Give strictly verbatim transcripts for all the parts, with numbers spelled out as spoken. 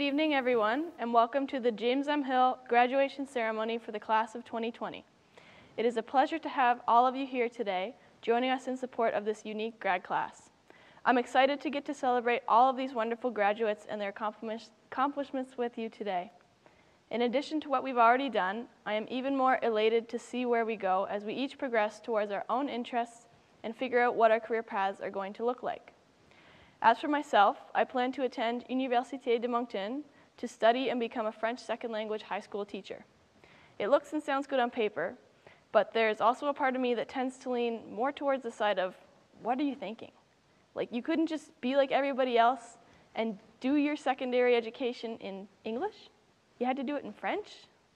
evening, everyone, and welcome to the James M. Hill graduation ceremony for the class of twenty twenty. It is a pleasure to have all of you here today, joining us in support of this unique grad class. I'm excited to get to celebrate all of these wonderful graduates and their accomplishments with you today. In addition to what we've already done, I am even more elated to see where we go as we each progress towards our own interests and figure out what our career paths are going to look like. As for myself, I plan to attend Université de Moncton to study and become a French second language high school teacher. It looks and sounds good on paper, but there's also a part of me that tends to lean more towards the side of, what are you thinking? Like, you couldn't just be like everybody else and do your secondary education in English? You had to do it in French?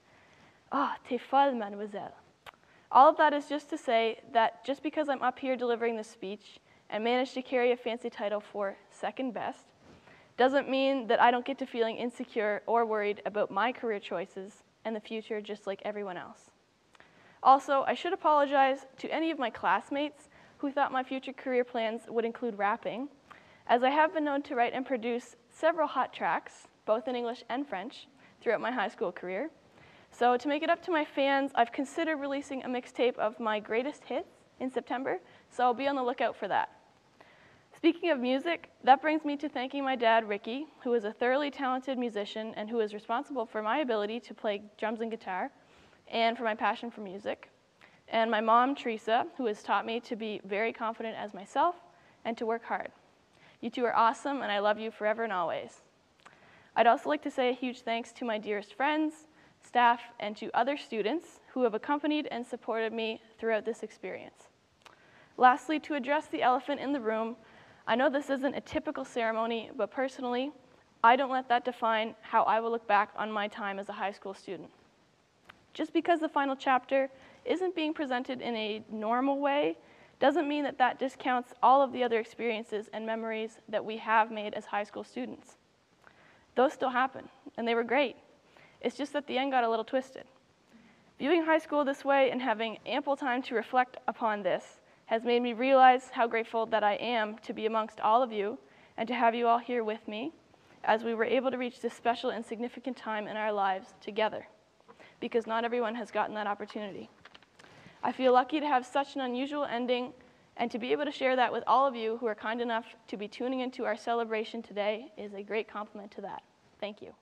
Ah, oh, t'es folle, mademoiselle. All of that is just to say that just because I'm up here delivering this speech and managed to carry a fancy title for second best, doesn't mean that I don't get to feeling insecure or worried about my career choices and the future just like everyone else. Also, I should apologize to any of my classmates who thought my future career plans would include rapping, as I have been known to write and produce several hot tracks, both in English and French, throughout my high school career. So to make it up to my fans, I've considered releasing a mixtape of my greatest hits in September, so I'll be on the lookout for that. Speaking of music, that brings me to thanking my dad, Ricky, who is a thoroughly talented musician and who is responsible for my ability to play drums and guitar, and for my passion for music, and my mom, Teresa, who has taught me to be very confident as myself and to work hard. You two are awesome, and I love you forever and always. I'd also like to say a huge thanks to my dearest friends, staff, and to other students who have accompanied and supported me throughout this experience. Lastly, to address the elephant in the room, I know this isn't a typical ceremony, but personally, I don't let that define how I will look back on my time as a high school student. Just because the final chapter isn't being presented in a normal way doesn't mean that that discounts all of the other experiences and memories that we have made as high school students. Those still happen, and they were great. It's just that the end got a little twisted. Viewing high school this way and having ample time to reflect upon this has made me realize how grateful that I am to be amongst all of you and to have you all here with me as we were able to reach this special and significant time in our lives together, because not everyone has gotten that opportunity. I feel lucky to have such an unusual ending and to be able to share that with all of you who are kind enough to be tuning into our celebration today is a great compliment to that. Thank you.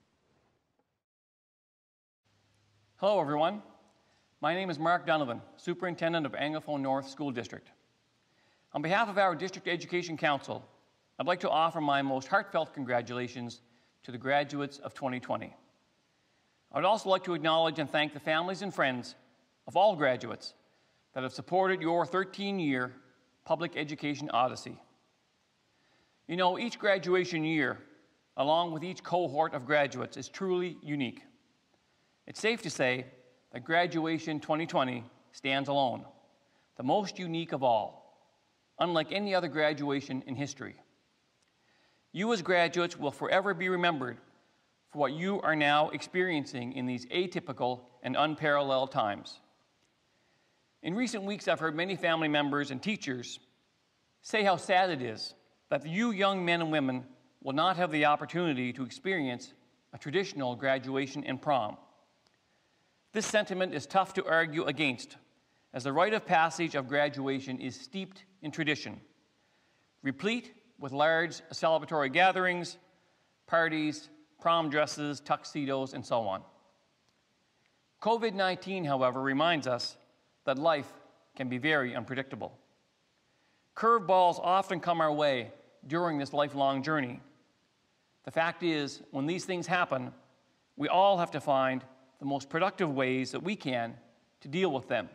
Hello, everyone. My name is Mark Donovan, Superintendent of Anglophone North School District. On behalf of our District Education Council, I'd like to offer my most heartfelt congratulations to the graduates of twenty twenty. I would also like to acknowledge and thank the families and friends of all graduates that have supported your thirteen-year public education odyssey. You know, each graduation year, along with each cohort of graduates, is truly unique. It's safe to say that graduation twenty twenty stands alone, the most unique of all, unlike any other graduation in history. You as graduates will forever be remembered for what you are now experiencing in these atypical and unparalleled times. In recent weeks, I've heard many family members and teachers say how sad it is that you young men and women will not have the opportunity to experience a traditional graduation and prom. This sentiment is tough to argue against, as the rite of passage of graduation is steeped in tradition, replete with large celebratory gatherings, parties, prom dresses, tuxedos, and so on. COVID nineteen, however, reminds us that life can be very unpredictable. Curveballs often come our way during this lifelong journey. The fact is, when these things happen, we all have to find the most productive ways that we can to deal with them.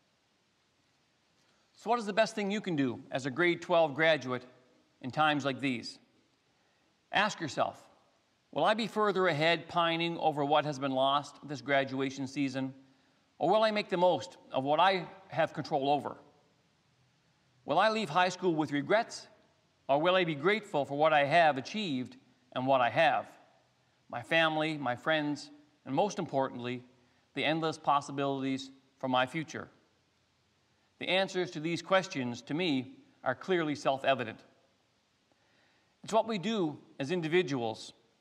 So what is the best thing you can do as a grade twelve graduate in times like these? Ask yourself, will I be further ahead pining over what has been lost this graduation season, or will I make the most of what I have control over? Will I leave high school with regrets, or will I be grateful for what I have achieved and what I have? My family, my friends, and most importantly, the endless possibilities for my future. The answers to these questions, to me, are clearly self-evident. It's what we do as individuals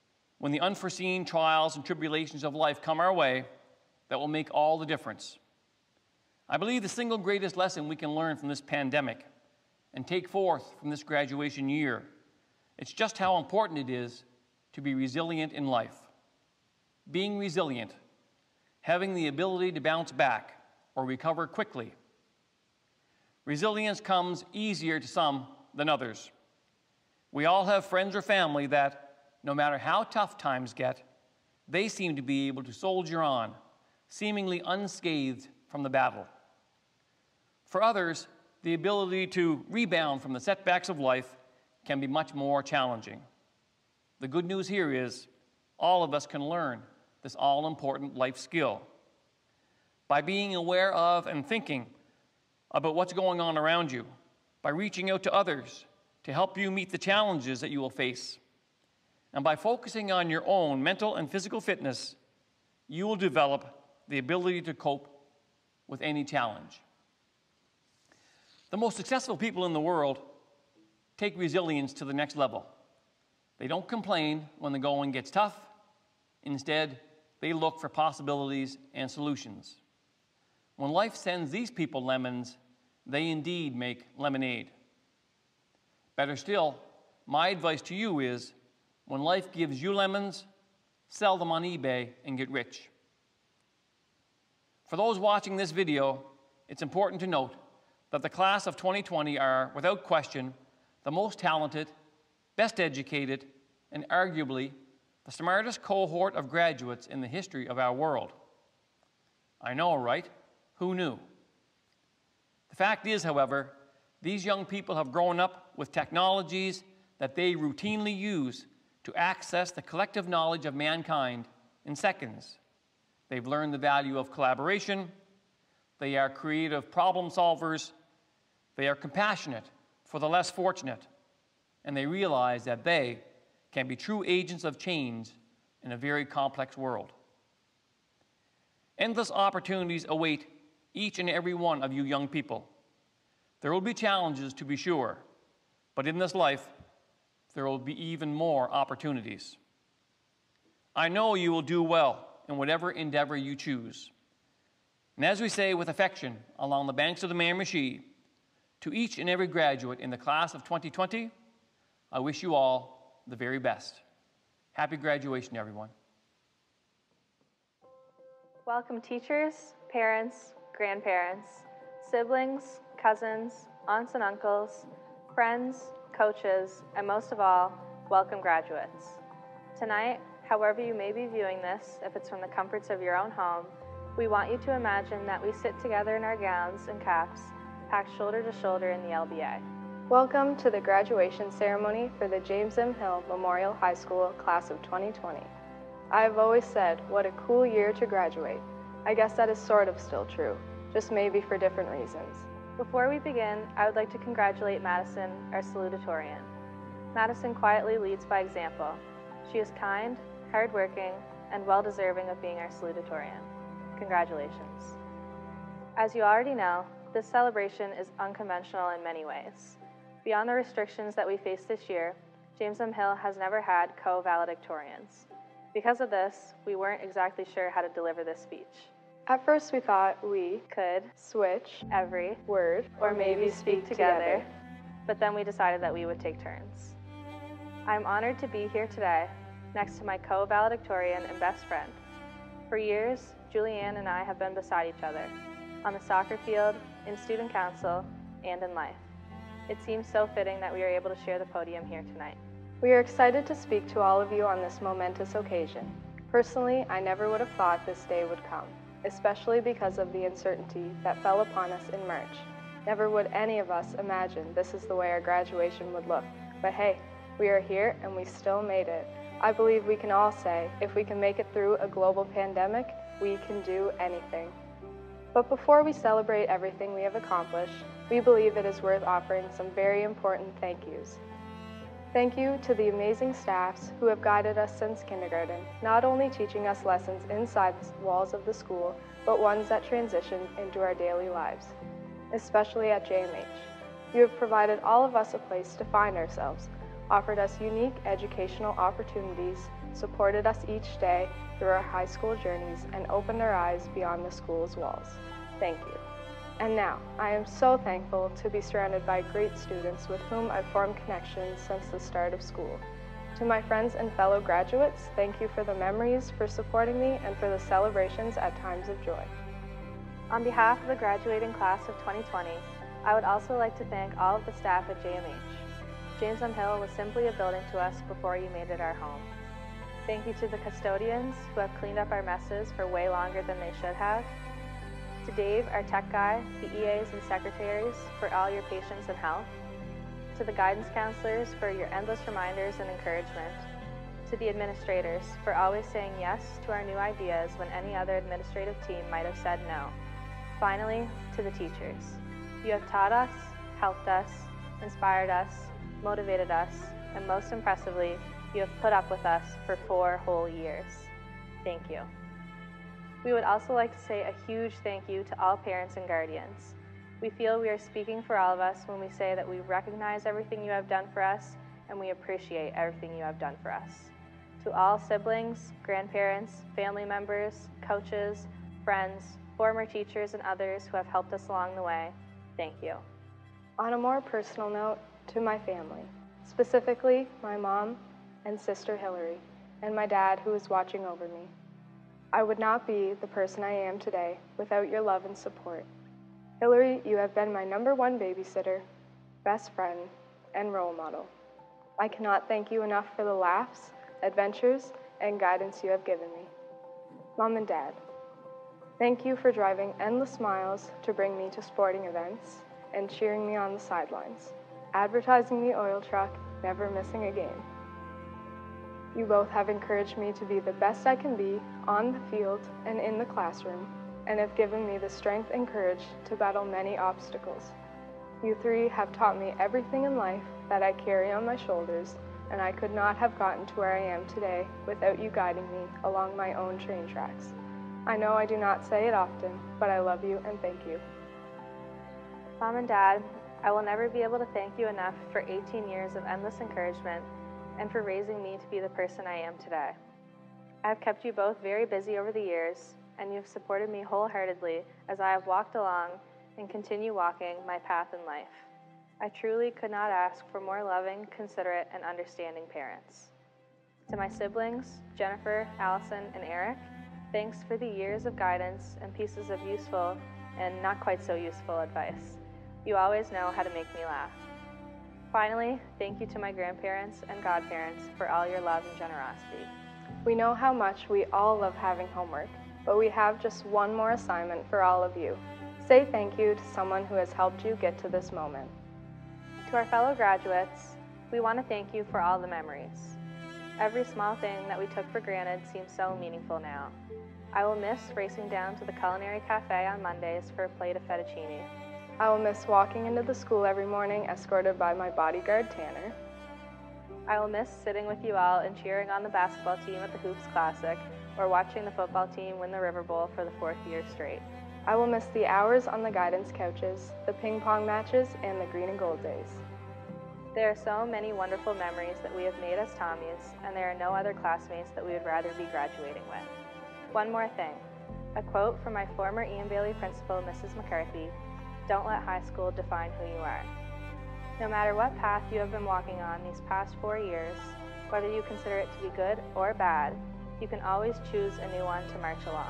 when the unforeseen trials and tribulations of life come our way that will make all the difference. I believe the single greatest lesson we can learn from this pandemic and take forth from this graduation year, it's just how important it is to be resilient in life. Being resilient, having the ability to bounce back or recover quickly. Resilience comes easier to some than others. We all have friends or family that, no matter how tough times get, they seem to be able to soldier on, seemingly unscathed from the battle. For others, the ability to rebound from the setbacks of life can be much more challenging. The good news here is all of us can learn this all-important life skill. By being aware of and thinking about what's going on around you, by reaching out to others to help you meet the challenges that you will face, and by focusing on your own mental and physical fitness, you will develop the ability to cope with any challenge. The most successful people in the world take resilience to the next level. They don't complain when the going gets tough. Instead, they look for possibilities and solutions. When life sends these people lemons, they indeed make lemonade. Better still, my advice to you is, when life gives you lemons, sell them on eBay and get rich. For those watching this video, it's important to note that the class of twenty twenty are, without question, the most talented, best educated, and arguably the smartest cohort of graduates in the history of our world. I know, right? Who knew? The fact is, however, these young people have grown up with technologies that they routinely use to access the collective knowledge of mankind in seconds. They've learned the value of collaboration. They are creative problem solvers. They are compassionate for the less fortunate. And they realize that they can be true agents of change in a very complex world. Endless opportunities await each and every one of you young people. There will be challenges, to be sure, but in this life, there will be even more opportunities. I know you will do well in whatever endeavor you choose. And as we say with affection along the banks of the Miramichi, to each and every graduate in the class of twenty twenty, I wish you all the very best. Happy graduation, everyone. Welcome teachers, parents, grandparents, siblings, cousins, aunts and uncles, friends, coaches, and most of all, welcome graduates. Tonight, however you may be viewing this, if it's from the comforts of your own home, we want you to imagine that we sit together in our gowns and caps, packed shoulder to shoulder in the L B A. Welcome to the graduation ceremony for the James M. Hill Memorial High School class of twenty twenty. I've always said, what a cool year to graduate. I guess that is sort of still true, just maybe for different reasons. Before we begin, I would like to congratulate Madison, our salutatorian. Madison quietly leads by example. She is kind, hardworking, and well-deserving of being our salutatorian. Congratulations. As you already know, this celebration is unconventional in many ways. Beyond the restrictions that we face this year, James M. Hill has never had co-valedictorians. Because of this, we weren't exactly sure how to deliver this speech. At first we thought we could switch every word or maybe speak together, but then we decided that we would take turns. I'm honored to be here today next to my co-valedictorian and best friend. For years, Julianne and I have been beside each other, on the soccer field, in student council, and in life. It seems so fitting that we are able to share the podium here tonight. We are excited to speak to all of you on this momentous occasion. Personally, I never would have thought this day would come, especially because of the uncertainty that fell upon us in March. Never would any of us imagine this is the way our graduation would look. But hey, we are here and we still made it. I believe we can all say, if we can make it through a global pandemic, we can do anything. But before we celebrate everything we have accomplished, we believe it is worth offering some very important thank yous. Thank you to the amazing staffs who have guided us since kindergarten, not only teaching us lessons inside the walls of the school, but ones that transition into our daily lives, especially at J M H. You have provided all of us a place to find ourselves, offered us unique educational opportunities, supported us each day through our high school journeys, and opened our eyes beyond the school's walls. Thank you. And now, I am so thankful to be surrounded by great students with whom I've formed connections since the start of school. To my friends and fellow graduates, thank you for the memories, for supporting me, and for the celebrations at times of joy. On behalf of the graduating class of twenty twenty, I would also like to thank all of the staff at J M H. James M. Hill was simply a building to us before you made it our home. Thank you to the custodians who have cleaned up our messes for way longer than they should have. To Dave, our tech guy, the E As and secretaries for all your patience and help. To the guidance counselors for your endless reminders and encouragement. To the administrators for always saying yes to our new ideas when any other administrative team might have said no. Finally, to the teachers. You have taught us, helped us, inspired us, motivated us, and most impressively, you have put up with us for four whole years. Thank you. We would also like to say a huge thank you to all parents and guardians. We feel we are speaking for all of us when we say that we recognize everything you have done for us and we appreciate everything you have done for us. To all siblings, grandparents, family members, coaches, friends, former teachers, and others who have helped us along the way, thank you. On a more personal note, to my family, specifically my mom and sister Hillary, and my dad who is watching over me. I would not be the person I am today without your love and support. Hillary, you have been my number one babysitter, best friend, and role model. I cannot thank you enough for the laughs, adventures, and guidance you have given me. Mom and Dad, thank you for driving endless miles to bring me to sporting events and cheering me on the sidelines, advertising the oil truck, never missing a game. You both have encouraged me to be the best I can be on the field and in the classroom, and have given me the strength and courage to battle many obstacles. You three have taught me everything in life that I carry on my shoulders, and I could not have gotten to where I am today without you guiding me along my own train tracks. I know I do not say it often, but I love you and thank you. Mom and Dad, I will never be able to thank you enough for eighteen years of endless encouragement and for raising me to be the person I am today. I have kept you both very busy over the years, and you have supported me wholeheartedly as I have walked along and continue walking my path in life. I truly could not ask for more loving, considerate, and understanding parents. To my siblings, Jennifer, Allison, and Eric, thanks for the years of guidance and pieces of useful and not quite so useful advice. You always know how to make me laugh. Finally, thank you to my grandparents and godparents for all your love and generosity. We know how much we all love having homework, but we have just one more assignment for all of you. Say thank you to someone who has helped you get to this moment. To our fellow graduates, we want to thank you for all the memories. Every small thing that we took for granted seems so meaningful now. I will miss racing down to the Culinary Cafe on Mondays for a plate of fettuccine. I will miss walking into the school every morning escorted by my bodyguard Tanner. I will miss sitting with you all and cheering on the basketball team at the Hoops Classic or watching the football team win the River Bowl for the fourth year straight. I will miss the hours on the guidance couches, the ping pong matches, and the green and gold days. There are so many wonderful memories that we have made as Tommies, and there are no other classmates that we would rather be graduating with. One more thing, a quote from my former Ian Bailey principal, Missus McCarthy: "Don't let high school define who you are." No matter what path you have been walking on these past four years, whether you consider it to be good or bad, you can always choose a new one to march along.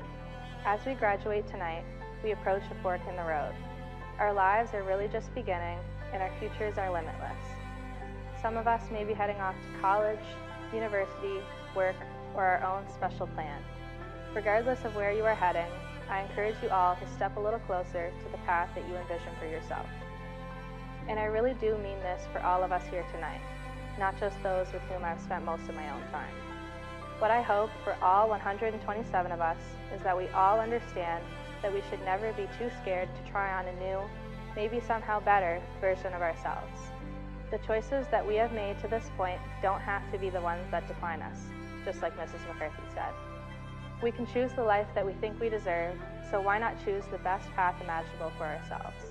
As we graduate tonight, we approach a fork in the road. Our lives are really just beginning, and our futures are limitless. Some of us may be heading off to college, university, work, or our own special plan. Regardless of where you are heading, I encourage you all to step a little closer to the path that you envision for yourself. And I really do mean this for all of us here tonight, not just those with whom I've spent most of my own time. What I hope for all one hundred twenty-seven of us is that we all understand that we should never be too scared to try on a new, maybe somehow better, version of ourselves. The choices that we have made to this point don't have to be the ones that define us, just like Missus McCarthy said. We can choose the life that we think we deserve, so why not choose the best path imaginable for ourselves?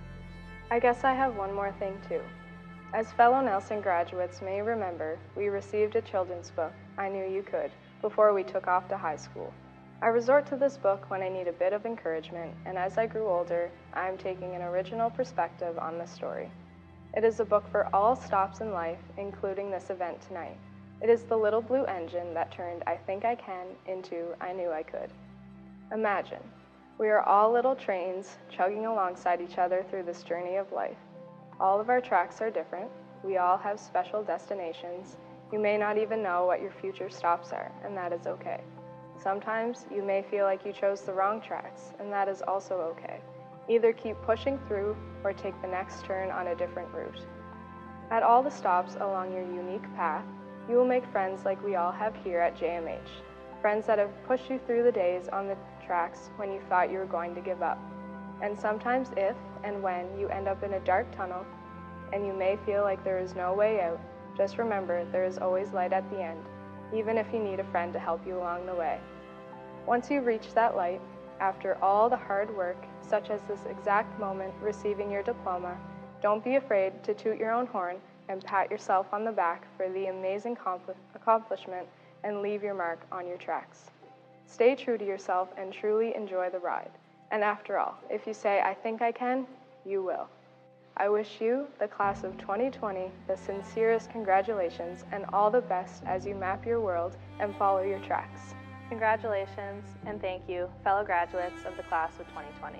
I guess I have one more thing too. As fellow Nelson graduates may remember, we received a children's book I Knew You Could, before we took off to high school. I resort to this book when I need a bit of encouragement, and as I grew older, I am taking an original perspective on the story. It is a book for all stops in life, including this event tonight. It is the little blue engine that turned I Think I Can into I Knew I Could. Imagine, we are all little trains chugging alongside each other through this journey of life. All of our tracks are different. We all have special destinations. You may not even know what your future stops are, and that is okay. Sometimes you may feel like you chose the wrong tracks, and that is also okay. Either keep pushing through or take the next turn on a different route. At all the stops along your unique path, you will make friends like we all have here at J M H, friends that have pushed you through the days on the tracks when you thought you were going to give up. And sometimes if and when you end up in a dark tunnel and you may feel like there is no way out, just remember there is always light at the end, even if you need a friend to help you along the way. Once you reach that light, after all the hard work, such as this exact moment receiving your diploma, don't be afraid to toot your own horn and pat yourself on the back for the amazing accomplishment and leave your mark on your tracks. Stay true to yourself and truly enjoy the ride. And after all, if you say, I think I can, you will. I wish you, the class of twenty twenty, the sincerest congratulations and all the best as you map your world and follow your tracks. Congratulations and thank you, fellow graduates of the class of twenty twenty.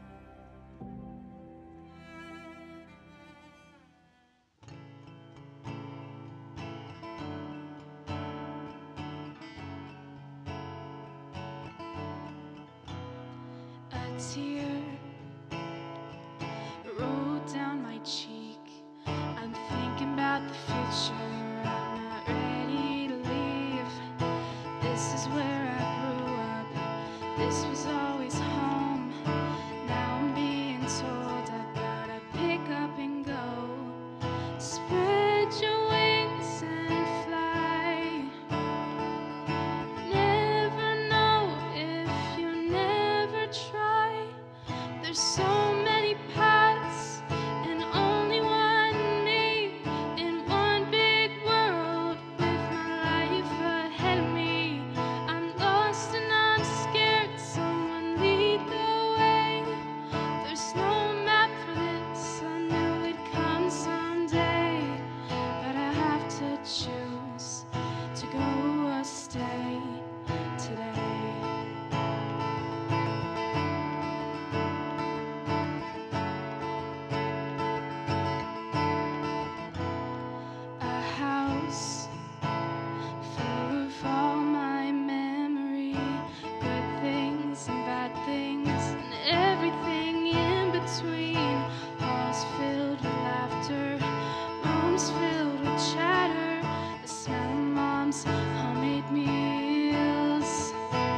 A tear rolled down my cheek. I'm thinking about the future. I'm not ready to leave. This is where I grew up. This was always home. Now I'm being told I gotta pick up and go. Spread your wings and fly. Never know if you never try. There's so many paths and only one me in one big world with my life ahead of me. I'm lost and I'm scared, someone lead the way. There's no map for this, I knew it'd come someday, but I have to choose to go or stay today. A house full of all my memory, good things and bad things, and everything in between. Halls filled with laughter, rooms filled with chatter, the smell of mom's homemade meals.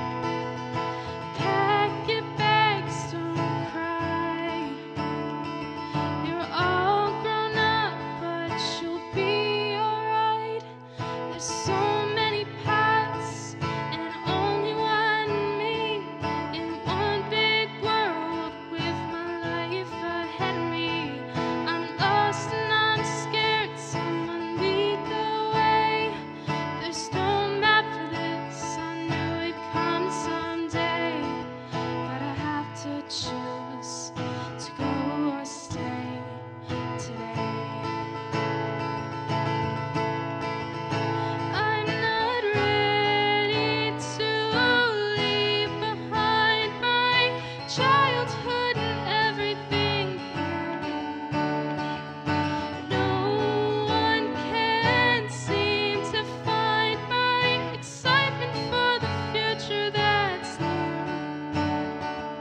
Pack your bags, don't cry. You're all grown up, but you'll be alright. There's so many paths and only one me in one big world with my life ahead of me. I'm lost and I'm scared, someone lead the way. There's no map for this, I knew it'd come someday, but I have to choose to go or stay today. I'm not ready to leave behind my childhood and everything there. No one can seem to find my excitement for the future that's near.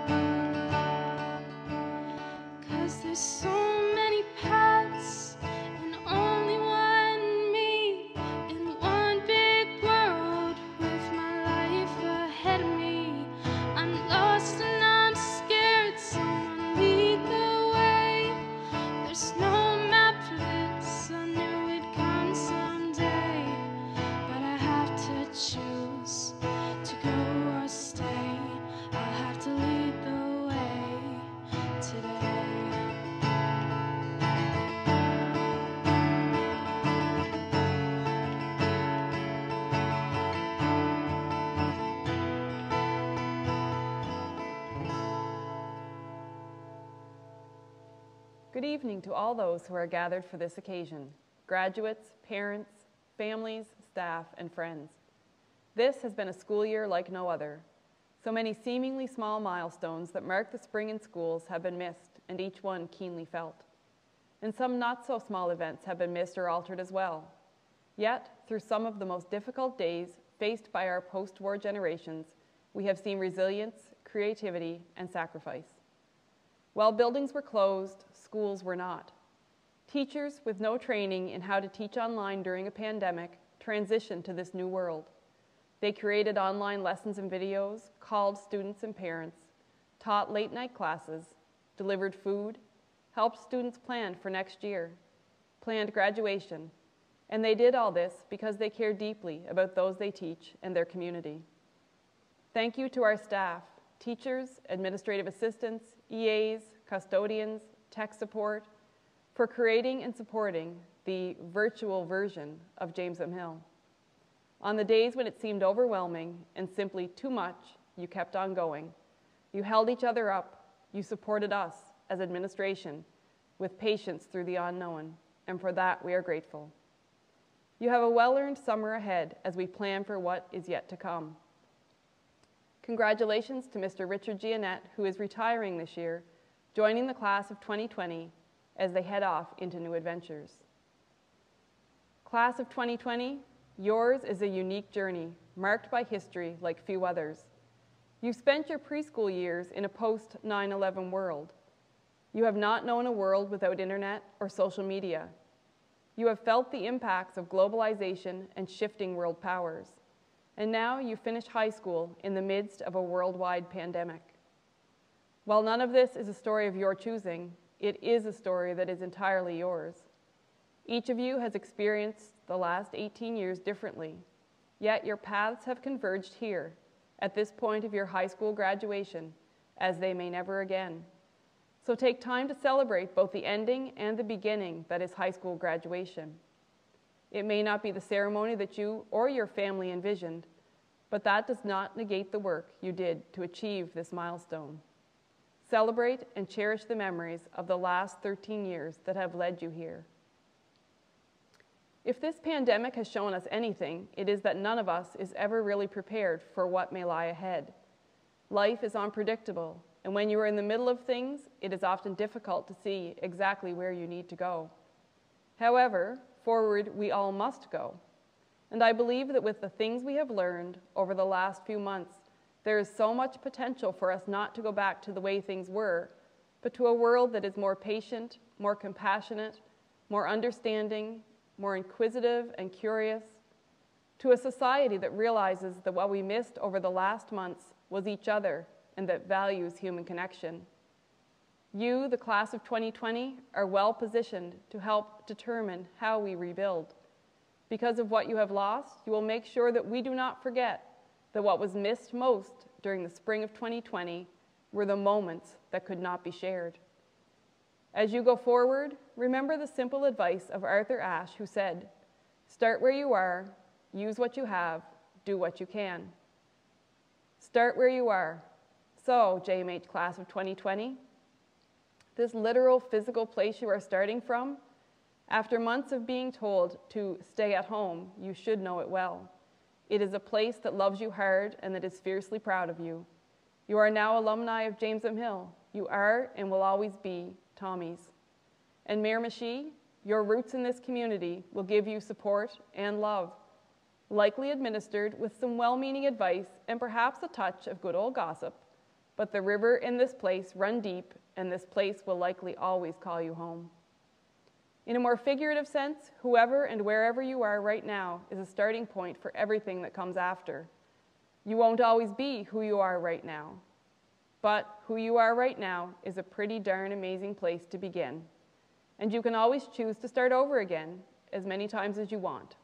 'Cause there's so many paths and only one me in one big world with my life ahead of me. I'm lost and I'm scared, someone lead the way. There's no map for this, I knew it'd come someday, but I have to choose to go or stay. I'll have to lead the way today. Good evening to all those who are gathered for this occasion, graduates, parents, families, staff, and friends. This has been a school year like no other. So many seemingly small milestones that mark the spring in schools have been missed, and each one keenly felt. And some not so small events have been missed or altered as well. Yet, through some of the most difficult days faced by our post-war generations, we have seen resilience, creativity, and sacrifice. While buildings were closed, schools were not. Teachers with no training in how to teach online during a pandemic transitioned to this new world. They created online lessons and videos, called students and parents, taught late-night classes, delivered food, helped students plan for next year, planned graduation, and they did all this because they care deeply about those they teach and their community. Thank you to our staff, teachers, administrative assistants, E As, custodians, tech support, for creating and supporting the virtual version of James M. Hill. On the days when it seemed overwhelming and simply too much, you kept on going. You held each other up. You supported us as administration with patience through the unknown, and for that we are grateful. You have a well-earned summer ahead as we plan for what is yet to come. Congratulations to Mister Richard Giannette, who is retiring this year, joining the class of twenty twenty as they head off into new adventures. Class of twenty twenty, yours is a unique journey, marked by history like few others. You've spent your preschool years in a post nine eleven world. You have not known a world without internet or social media. You have felt the impacts of globalization and shifting world powers. And now you finish high school in the midst of a worldwide pandemic. While none of this is a story of your choosing, it is a story that is entirely yours. Each of you has experienced the last eighteen years differently, yet your paths have converged here, at this point of your high school graduation, as they may never again. So take time to celebrate both the ending and the beginning that is high school graduation. It may not be the ceremony that you or your family envisioned, but that does not negate the work you did to achieve this milestone. Celebrate and cherish the memories of the last thirteen years that have led you here. If this pandemic has shown us anything, it is that none of us is ever really prepared for what may lie ahead. Life is unpredictable, and when you are in the middle of things, it is often difficult to see exactly where you need to go. However, forward we all must go. And I believe that with the things we have learned over the last few months, there is so much potential for us not to go back to the way things were, but to a world that is more patient, more compassionate, more understanding, more inquisitive and curious, to a society that realizes that what we missed over the last months was each other and that values human connection. You, the class of twenty twenty, are well positioned to help determine how we rebuild. Because of what you have lost, you will make sure that we do not forget that what was missed most during the spring of twenty twenty were the moments that could not be shared. As you go forward, remember the simple advice of Arthur Ashe, who said, "Start where you are, use what you have, do what you can." Start where you are. So, J M H class of twenty twenty, this literal physical place you are starting from, after months of being told to stay at home, you should know it well. It is a place that loves you hard and that is fiercely proud of you. You are now alumni of James M. Hill. You are and will always be Tommy's. And Miramichi, your roots in this community will give you support and love, likely administered with some well-meaning advice and perhaps a touch of good old gossip. But the river in this place run deep, and this place will likely always call you home. In a more figurative sense, whoever and wherever you are right now is a starting point for everything that comes after. You won't always be who you are right now, but who you are right now is a pretty darn amazing place to begin. And you can always choose to start over again as many times as you want.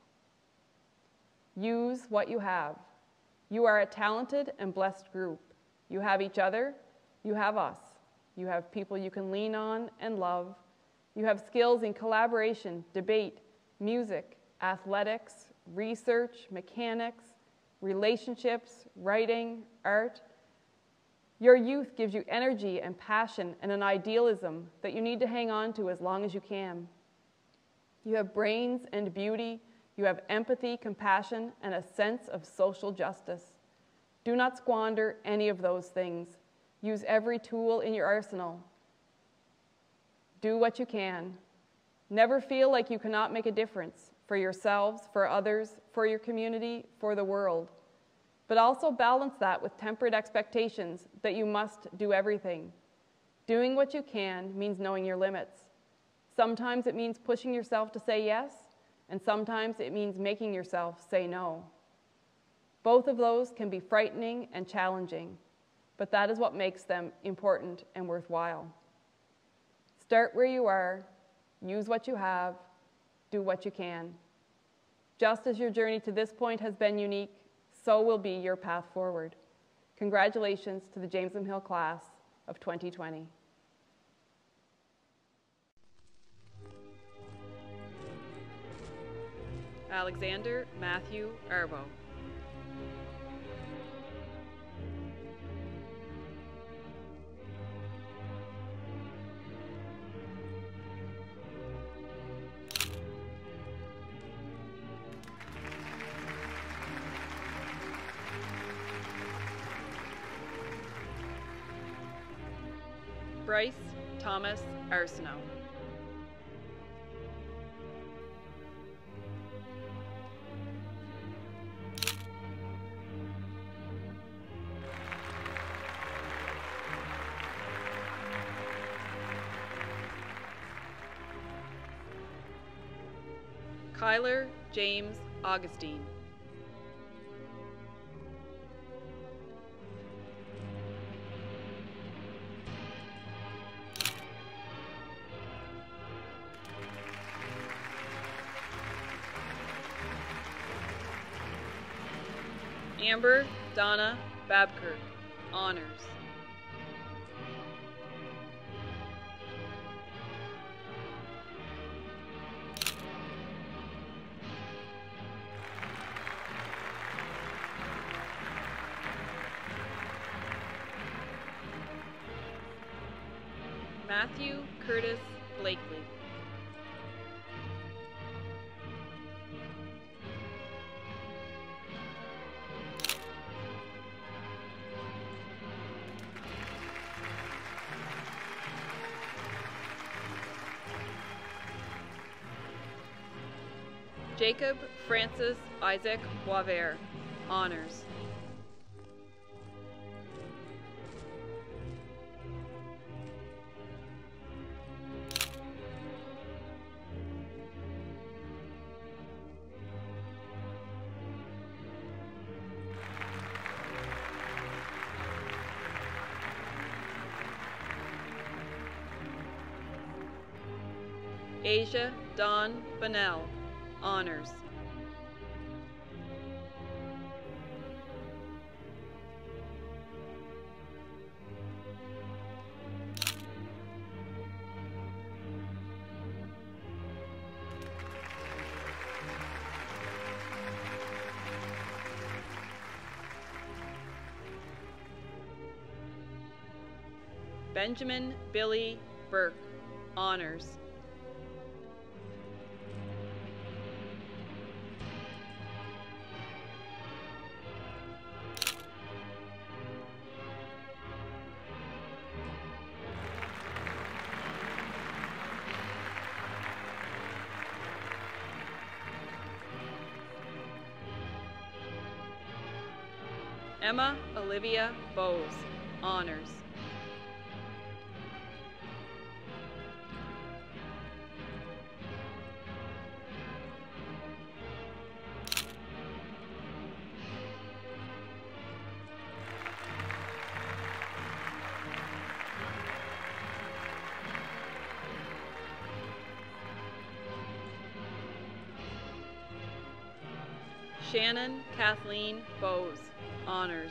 Use what you have. You are a talented and blessed group. You have each other, you have us. You have people you can lean on and love. You have skills in collaboration, debate, music, athletics, research, mechanics, relationships, writing, art. Your youth gives you energy and passion and an idealism that you need to hang on to as long as you can. You have brains and beauty. You have empathy, compassion, and a sense of social justice. Do not squander any of those things. Use every tool in your arsenal. Do what you can. Never feel like you cannot make a difference for yourselves, for others, for your community, for the world. But also balance that with tempered expectations that you must do everything. Doing what you can means knowing your limits. Sometimes it means pushing yourself to say yes, and sometimes it means making yourself say no. Both of those can be frightening and challenging, but that is what makes them important and worthwhile. Start where you are, use what you have, do what you can. Just as your journey to this point has been unique, so will be your path forward. Congratulations to the James M. Hill class of twenty twenty. Alexander Matthew Arbo. Bryce Thomas Arsenault. Kyler James Augustine. Amber Donna Babkirk, honors. Matthew Curtis Blakely. Jacob Francis Isaac Boisvert, honors. Asia Dawn Bonnell, honors. Benjamin Billy Burke, honors. Emma Olivia Bowes, honors. Shannon Kathleen Bowes, honors.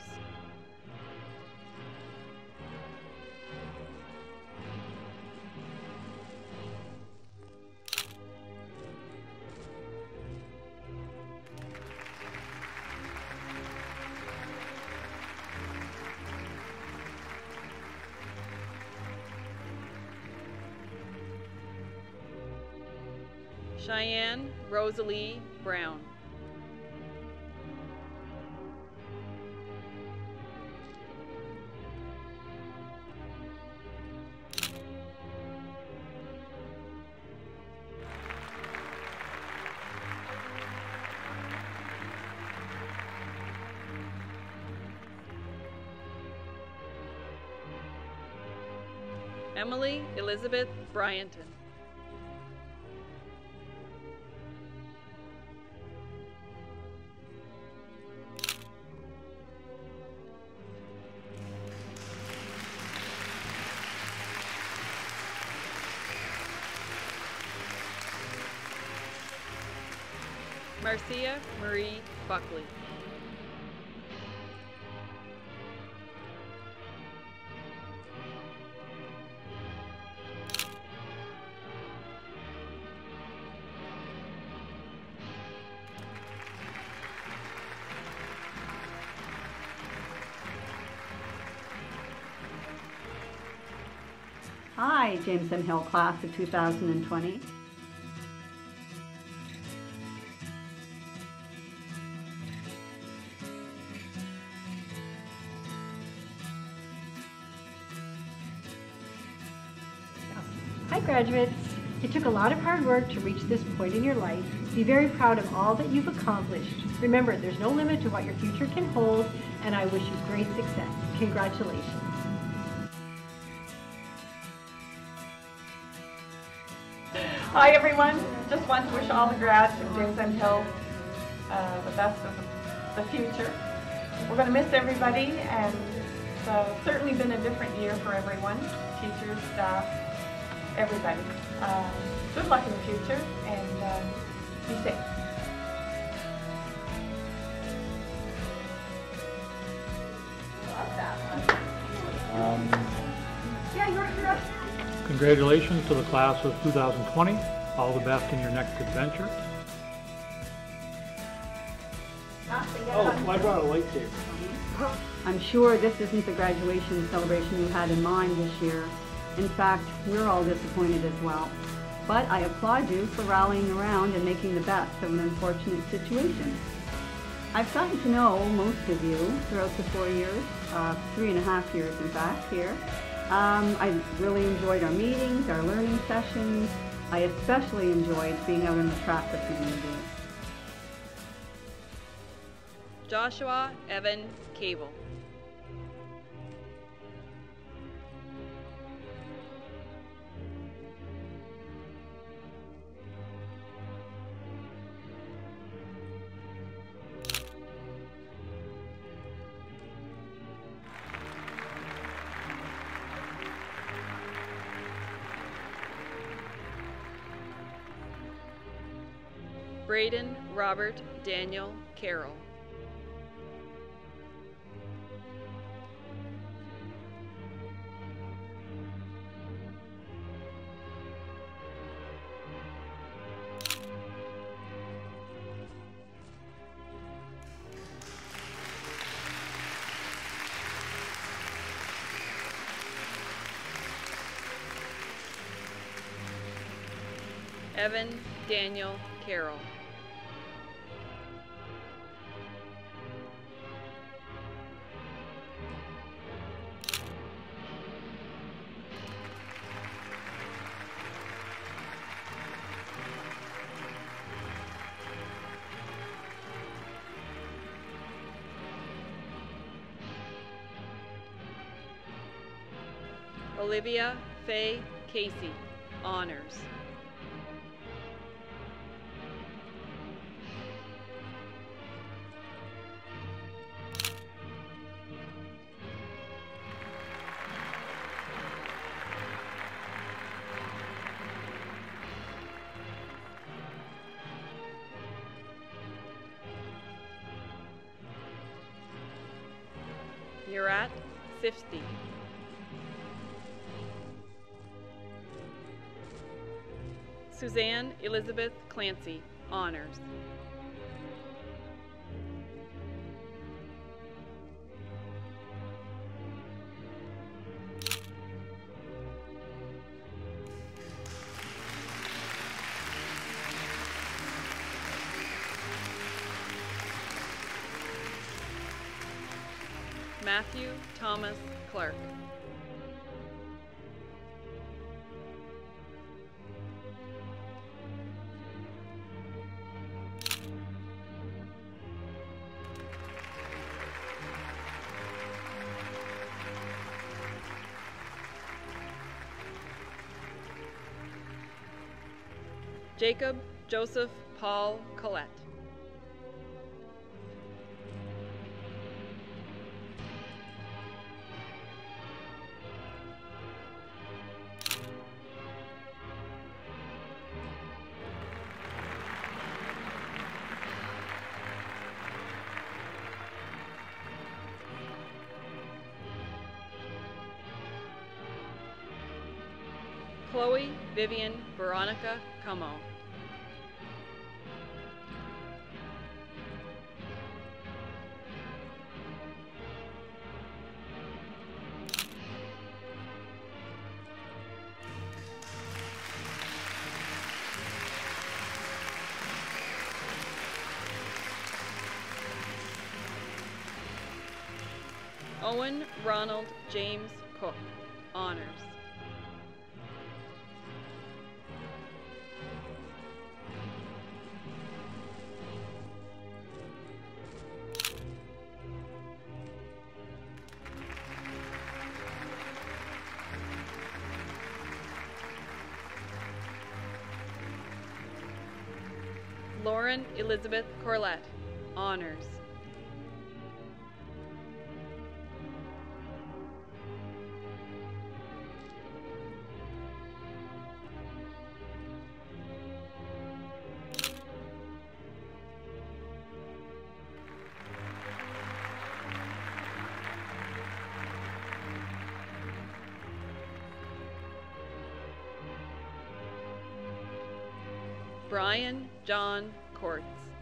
Cheyenne Rosalie Brown. Emily Elizabeth Bryanton. Marcia Marie Buckley. Hi, James M. Hill class of two thousand twenty. Hi graduates. It took a lot of hard work to reach this point in your life. Be very proud of all that you've accomplished. Remember, there's no limit to what your future can hold, and I wish you great success. Congratulations. Hi everyone, just want to wish all the grads from James M. Hill uh, the best of the future. We're going to miss everybody, and it's uh, certainly been a different year for everyone, teachers, staff, everybody. Um, good luck in the future, and um, be safe. Um, Congratulations to the class of two thousand twenty. All the best in your next adventure. Oh, I brought a lightsaber. I'm sure this isn't the graduation celebration you had in mind this year. In fact, we're all disappointed as well. But I applaud you for rallying around and making the best of an unfortunate situation. I've gotten to know most of you throughout the four years, uh, three and a half years in fact, here. Um, I really enjoyed our meetings, our learning sessions. I especially enjoyed being out in the traffic community. Joshua Evan Cable. Braden Robert Daniel Carroll. Evan Daniel Carroll. Olivia Faye Casey, honors. Murat Sifty. Suzanne Elizabeth Clancy, honors. Matthew Thomas Clark. Jacob Joseph Paul Collette. Chloe Vivian Veronica Como. Owen Ronald James Cook, honors. Lauren Elizabeth Corlett, honors. Brian John Courts.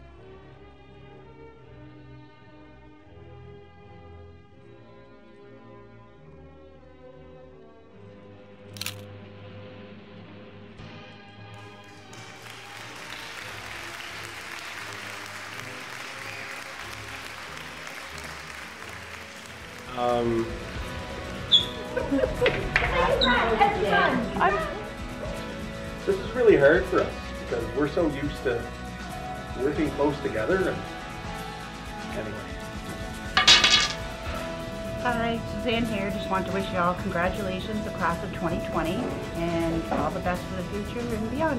Um, this is really hard for us because we're so used to working close together. And anyway. Hi, Suzanne here. Just want to wish you all congratulations, the class of twenty twenty, and all the best for the future and beyond.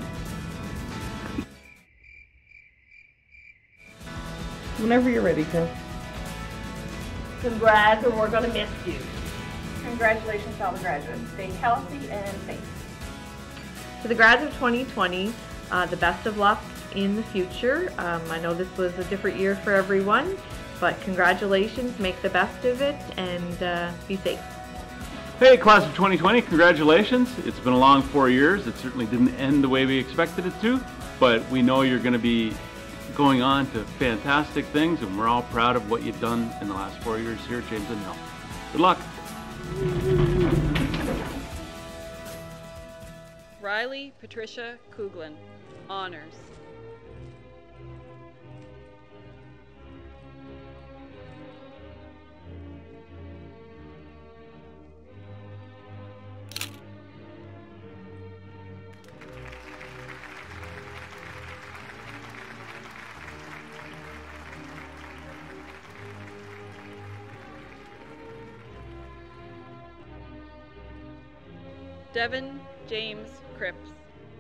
Whenever you're ready, Chris. Congrats, and we're going to miss you. Congratulations to all the graduates. Stay healthy and safe. To the grads of twenty twenty, uh, the best of luck in the future. Um, I know this was a different year for everyone, but congratulations, make the best of it, and uh, be safe. Hey, class of twenty twenty, congratulations. It's been a long four years. It certainly didn't end the way we expected it to, but we know you're going to be going on to fantastic things, and we're all proud of what you've done in the last four years here at James M. Hill. Good luck. Riley Patricia Kuglin, honors. Devin James Cripps.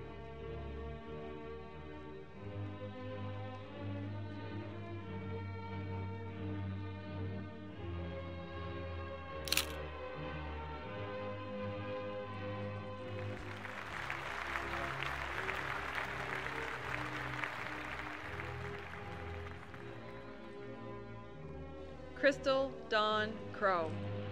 Crystal Dawn Crow.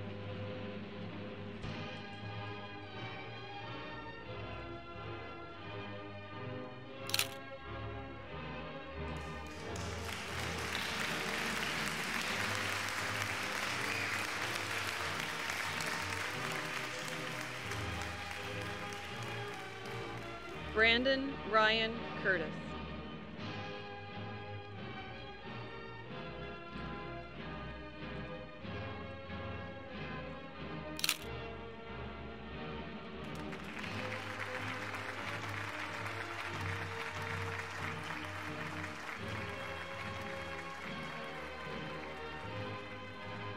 Brandon Ryan Curtis.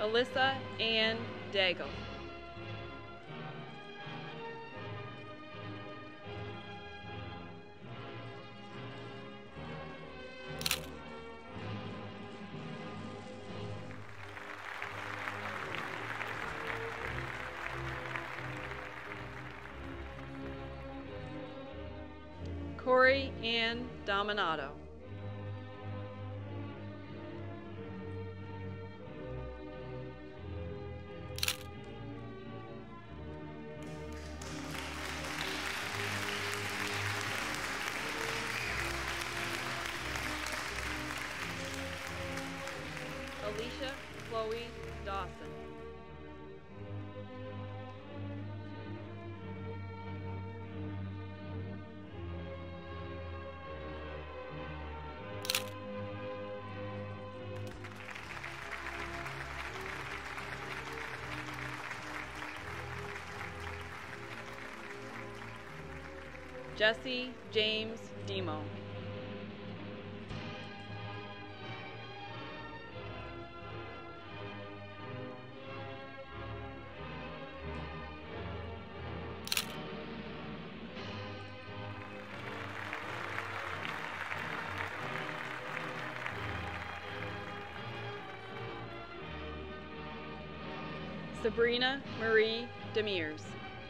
Alyssa Ann Daigle. Corey Ann Dominato. Alicia Chloe Dawson. Jesse James Demo. Sabrina Marie Demirs.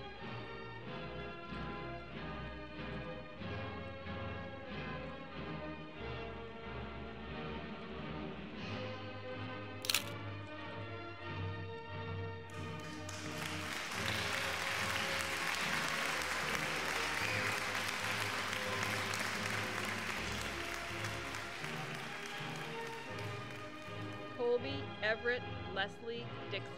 Colby Everett Leslie Dixon.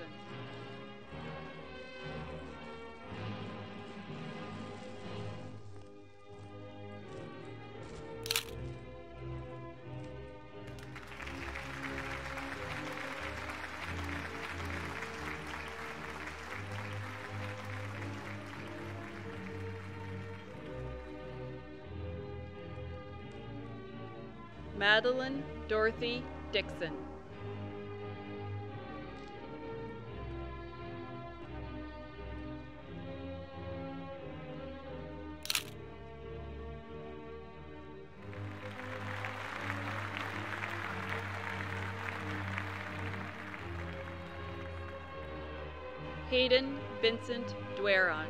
Madeline Dorothy Dixon. Hayden Vincent Dweron.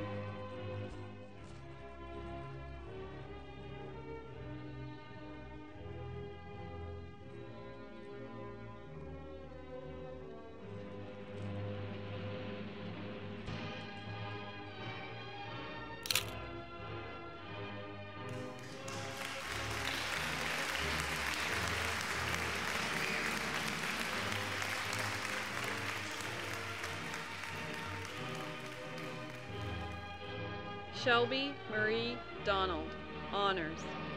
Shelby Marie Donald, honors.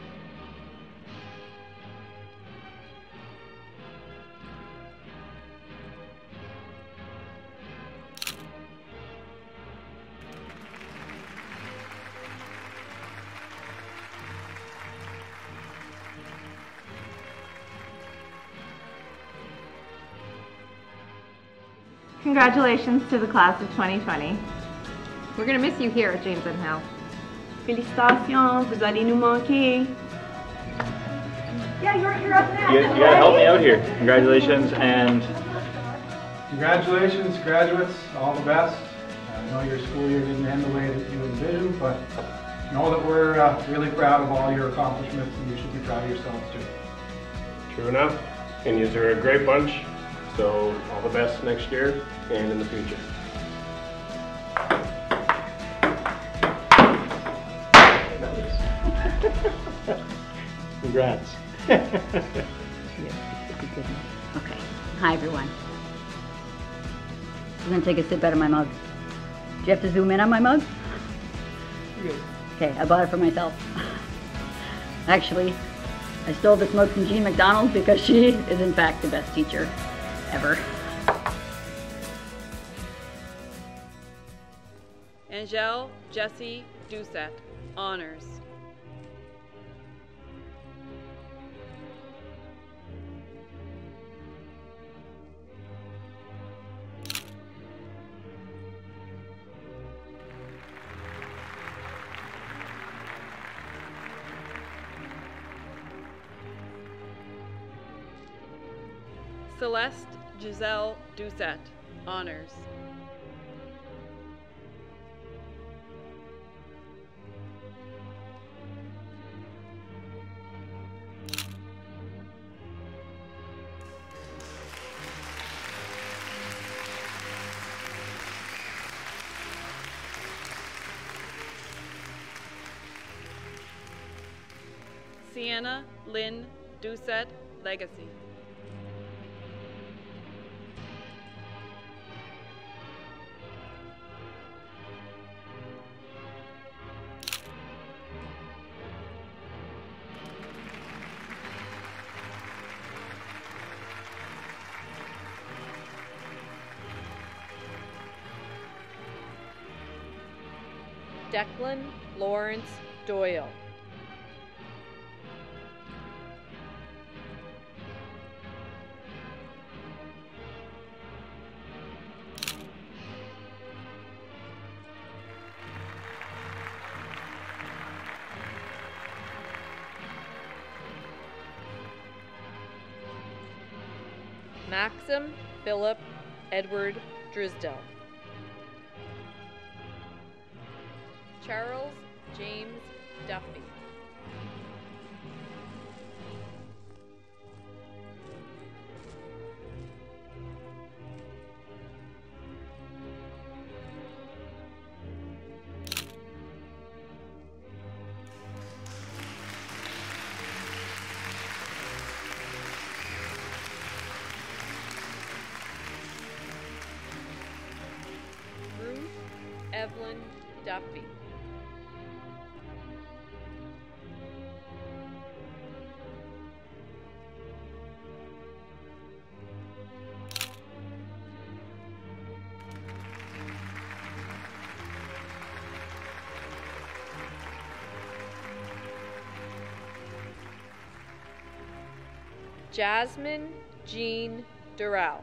Congratulations to the class of twenty twenty. We're going to miss you here at James M. Hill. Félicitations, vous allez nous manquer. Yeah, you're, you're up next. You, you gotta help me out here. Congratulations and... Congratulations, graduates. All the best. I know your school year didn't end the way that you envisioned, but know that we're uh, really proud of all your accomplishments, and you should be proud of yourselves too. True enough. And you're a great bunch. So all the best next year and in the future. Congrats. Okay. Hi, everyone. I'm going to take a sip out of my mug. Do you have to zoom in on my mug? Okay, I bought it for myself. Actually, I stole this mug from Jean McDonald because she is, in fact, the best teacher ever. Angel Jessie Doucette, honors. Celeste Giselle Doucette, honors. Sienna Lynn Doucette, legacy. Declan Lawrence Doyle. Maxim Philip Edward Drisdell. Charles James Duffy. Ruth Evelyn Duffy. Jasmine Jean Durrell.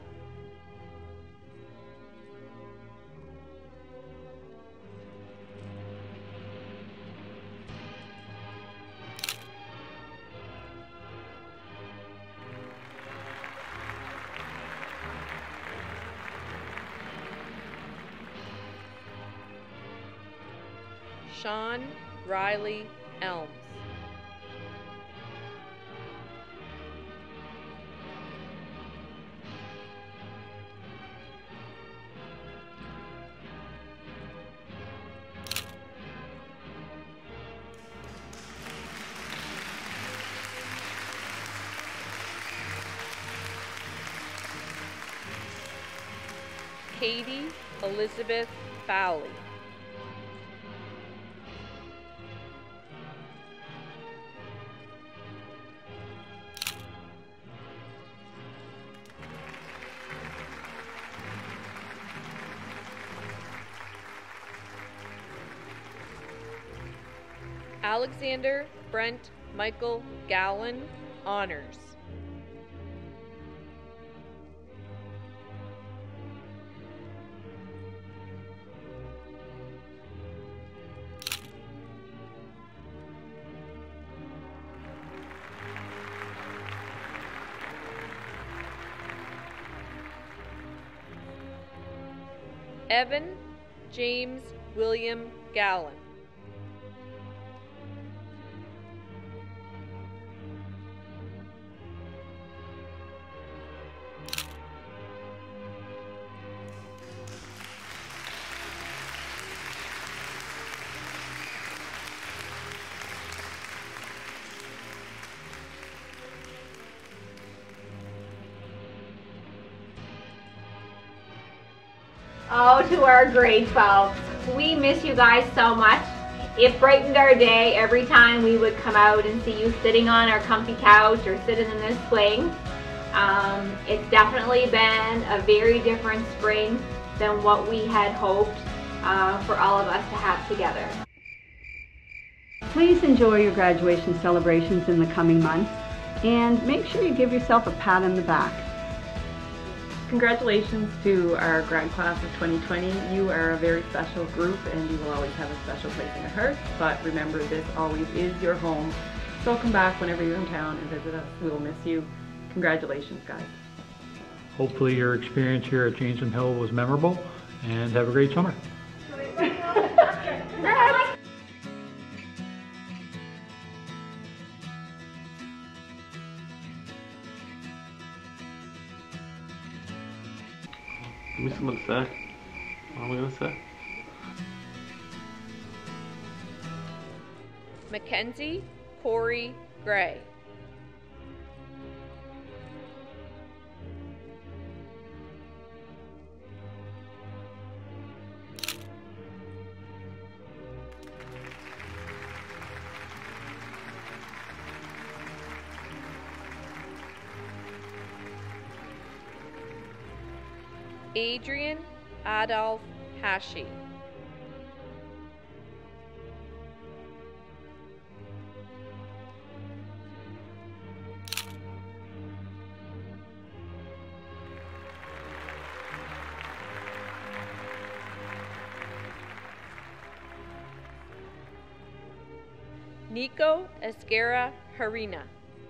Sean Riley Elms. Katie Elizabeth Fowley. Alexander Brent Michael Gallen, honors. Evan James William Gallen. Oh, to our grade twelve. We miss you guys so much. It brightened our day every time we would come out and see you sitting on our comfy couch or sitting in this swing. Um, it's definitely been a very different spring than what we had hoped uh, for all of us to have together. Please enjoy your graduation celebrations in the coming months and make sure you give yourself a pat on the back. Congratulations to our grad class of twenty twenty. You are a very special group and you will always have a special place in our hearts. But remember, this always is your home. So come back whenever you're in town and visit us. We will miss you. Congratulations, guys. Hopefully your experience here at Jameson Hill was memorable, and have a great summer. Give me something to say. What am I going to say? Mackenzie Corey Gray. Adrian Adolf Hashi. Nico Esguerra Harina.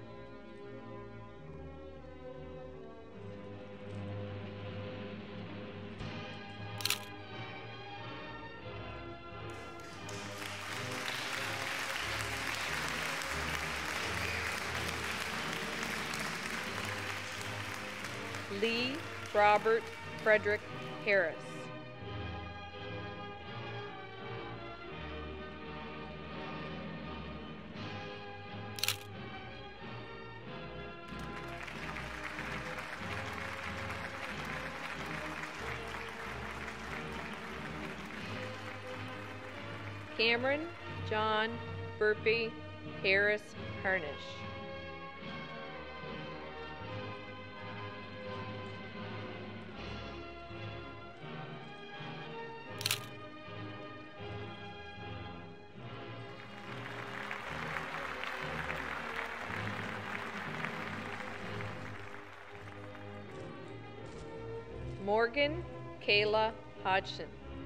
Lee Robert Frederick Harris. Cameron John Burpee Harris Harnish. Morgan Kayla Hodgson.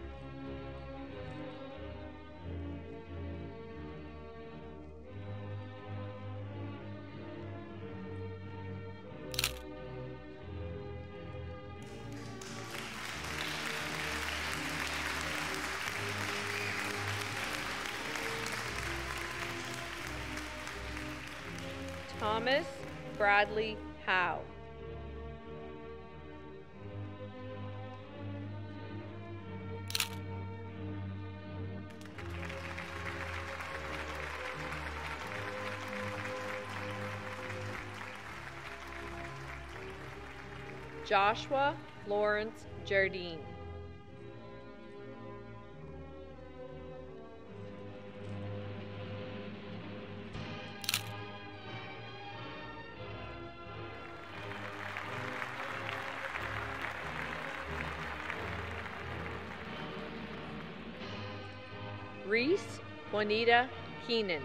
Thomas Bradley Howe. Joshua Lawrence Jardine. Reese Juanita Keenan.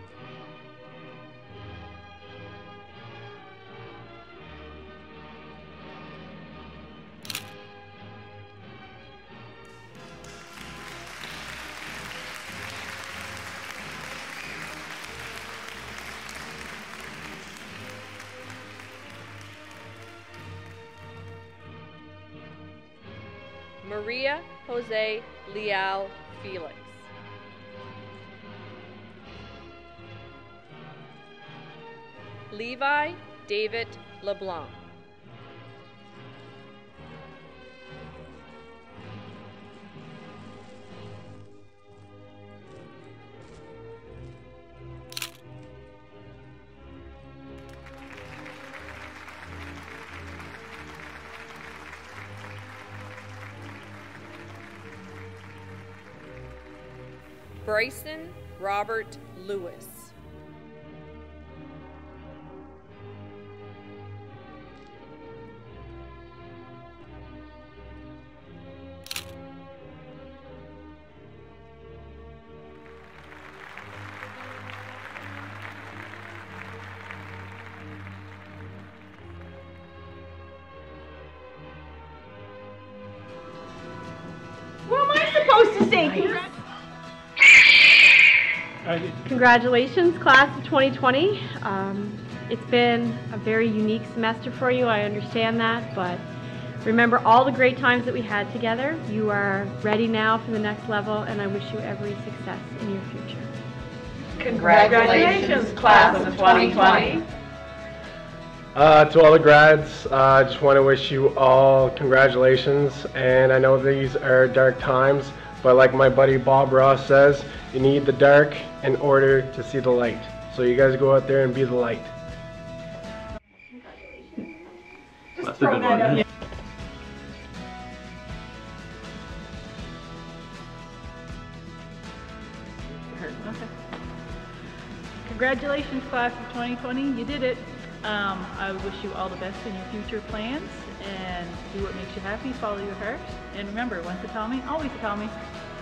Maria Jose Leal Felix. Levi David LeBlanc. Bryson Robert Lewis. What am I supposed to say? Congra- Congratulations, class of twenty twenty. Um, It's been a very unique semester for you, I understand that, but remember all the great times that we had together. You are ready now for the next level, and I wish you every success in your future. Congratulations, class of twenty twenty. Uh, to all the grads, I uh, just want to wish you all congratulations, and I know these are dark times, but like my buddy Bob Ross says, you need the dark in order to see the light. So you guys go out there and be the light. That's a good one. Congratulations, class of twenty twenty. You did it. Um, I wish you all the best in your future plans, and do what makes you happy, follow your heart, and remember, once a Tommy, always a Tommy.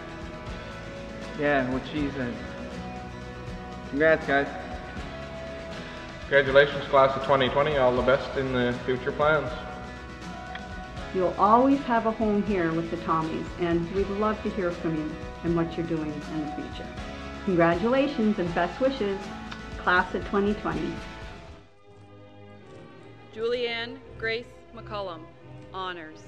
Yeah, what she said. Congrats, guys. Congratulations, class of twenty twenty. All the best in the future plans. You'll always have a home here with the Tommies, and we'd love to hear from you and what you're doing in the future. Congratulations and best wishes, class of twenty twenty. Julianne Grace McCullum, honors.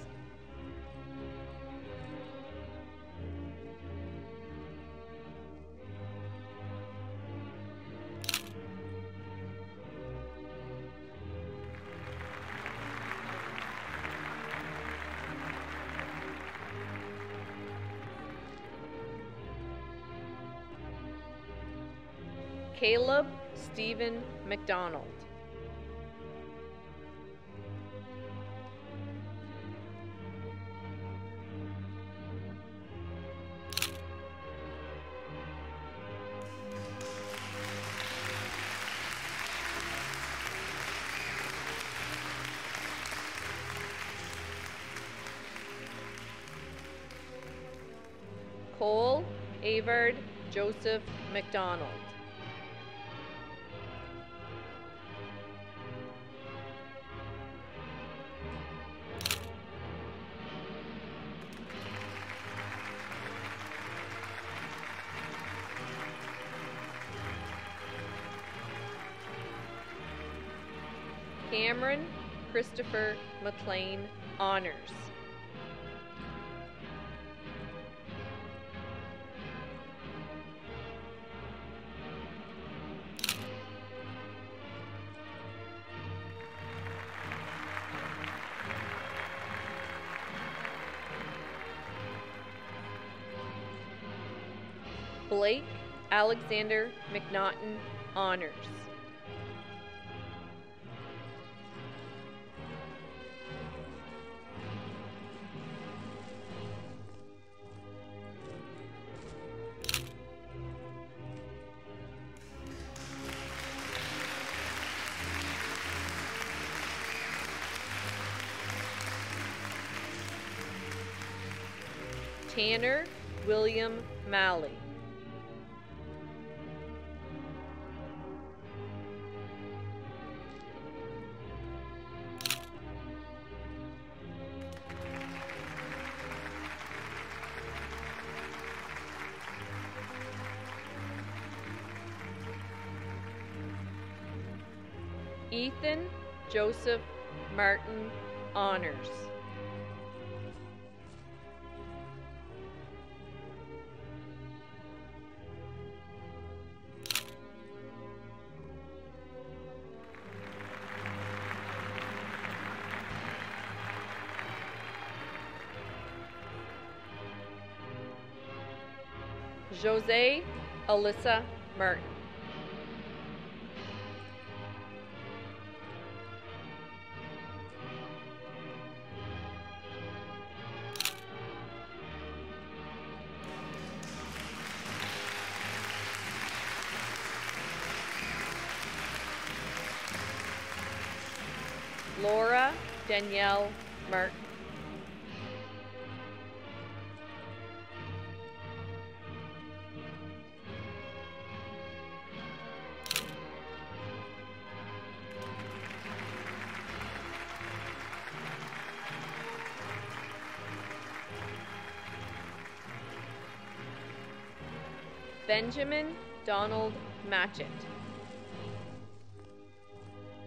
Caleb Stephen McDonald. Cole Avard Joseph McDonald. Cameron Christopher McLean, honors. Blake Alexander McNaughton, honors. Tanner William Malley. Ethan Joseph Martin, honors. Jose Alyssa Martin. Laura Danielle Martin. Benjamin Donald Matchett.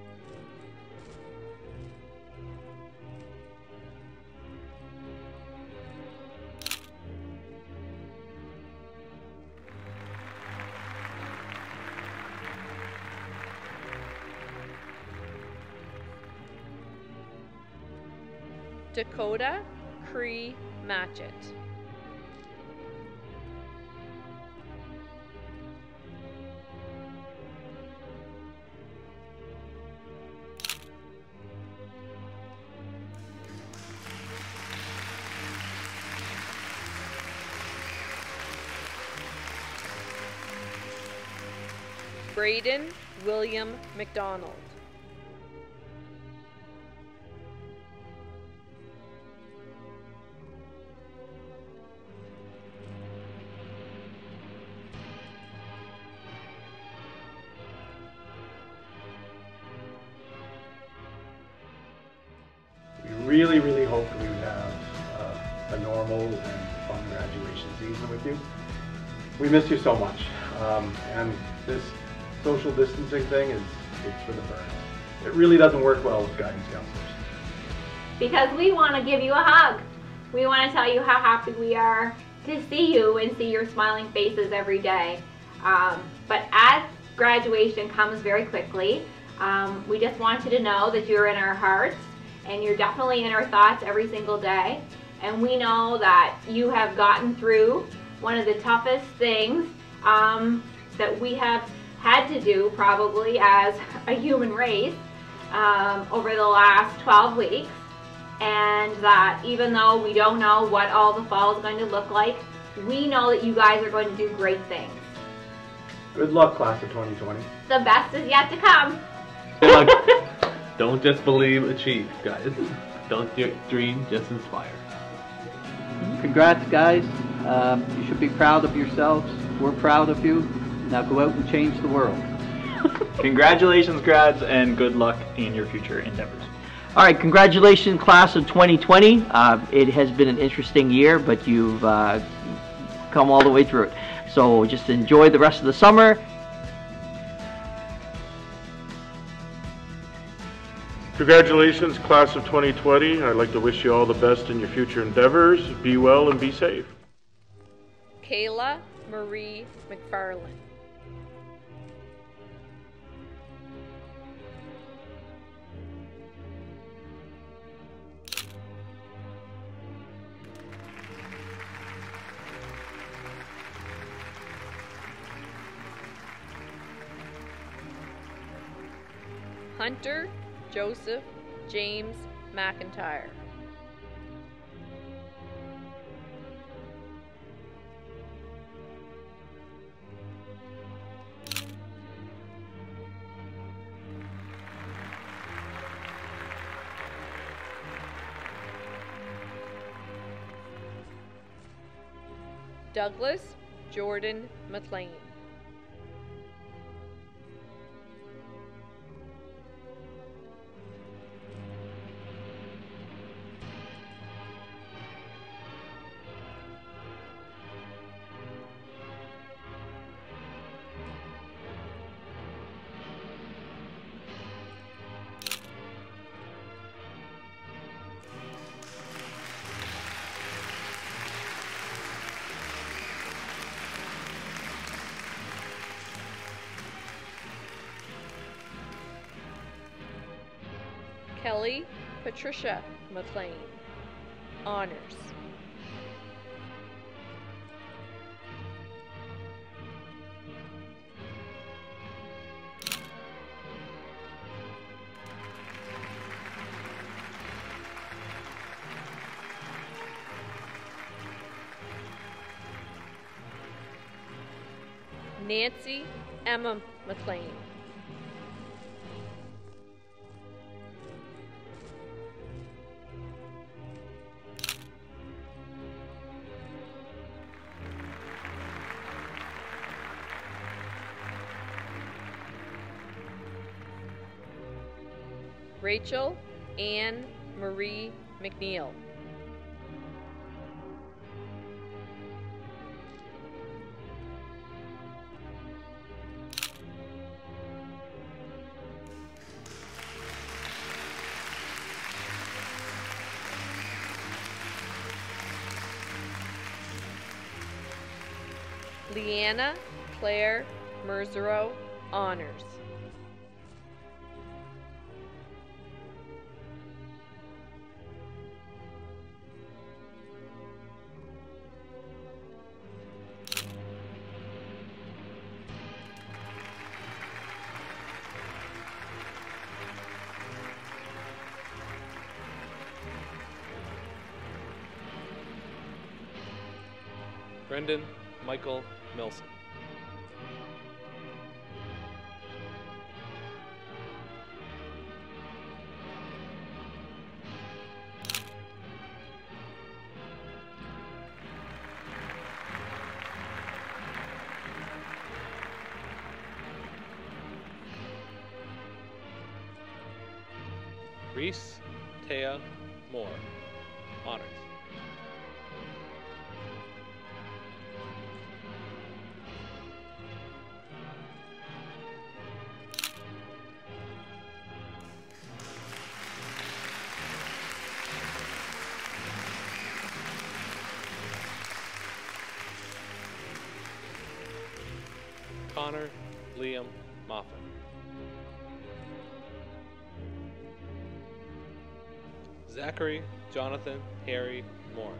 Dakota Cree Matchett. Braden William McDonald. We really, really hoped we would have uh, a normal and fun graduation season with you. We miss you so much, um, and this social distancing thing is it's for the birds. It really doesn't work well with guidance counselors. Because we want to give you a hug. We want to tell you how happy we are to see you and see your smiling faces every day. Um, but as graduation comes very quickly, um, we just want you to know that you're in our hearts and you're definitely in our thoughts every single day. And we know that you have gotten through one of the toughest things um, that we have had to do probably as a human race um, over the last twelve weeks. And that even though we don't know what all the fall is going to look like, we know that you guys are going to do great things. Good luck, class of twenty twenty. The best is yet to come. Good luck. Don't just believe, achieve, guys. Don't ju- dream, just inspire. Congrats, guys. Um, you should be proud of yourselves. We're proud of you. Now go out and change the world. Congratulations, grads, and good luck in your future endeavors. All right, congratulations, class of twenty twenty. Uh, it has been an interesting year, but you've uh, come all the way through it. So just enjoy the rest of the summer. Congratulations, class of twenty twenty. I'd like to wish you all the best in your future endeavors. Be well and be safe. Kayla Marie McFarland. Hunter Joseph James McIntyre. Douglas Jordan McLean. Kelly Patricia McLean, honors. Nancy Emma McLean. Rachel Ann Marie McNeil. Leanna Claire Merzero, honors. Brendan Michael Milson. Reese Taya Moore, honors. Connor Liam Moffat. Zachary Jonathan Harry Morris.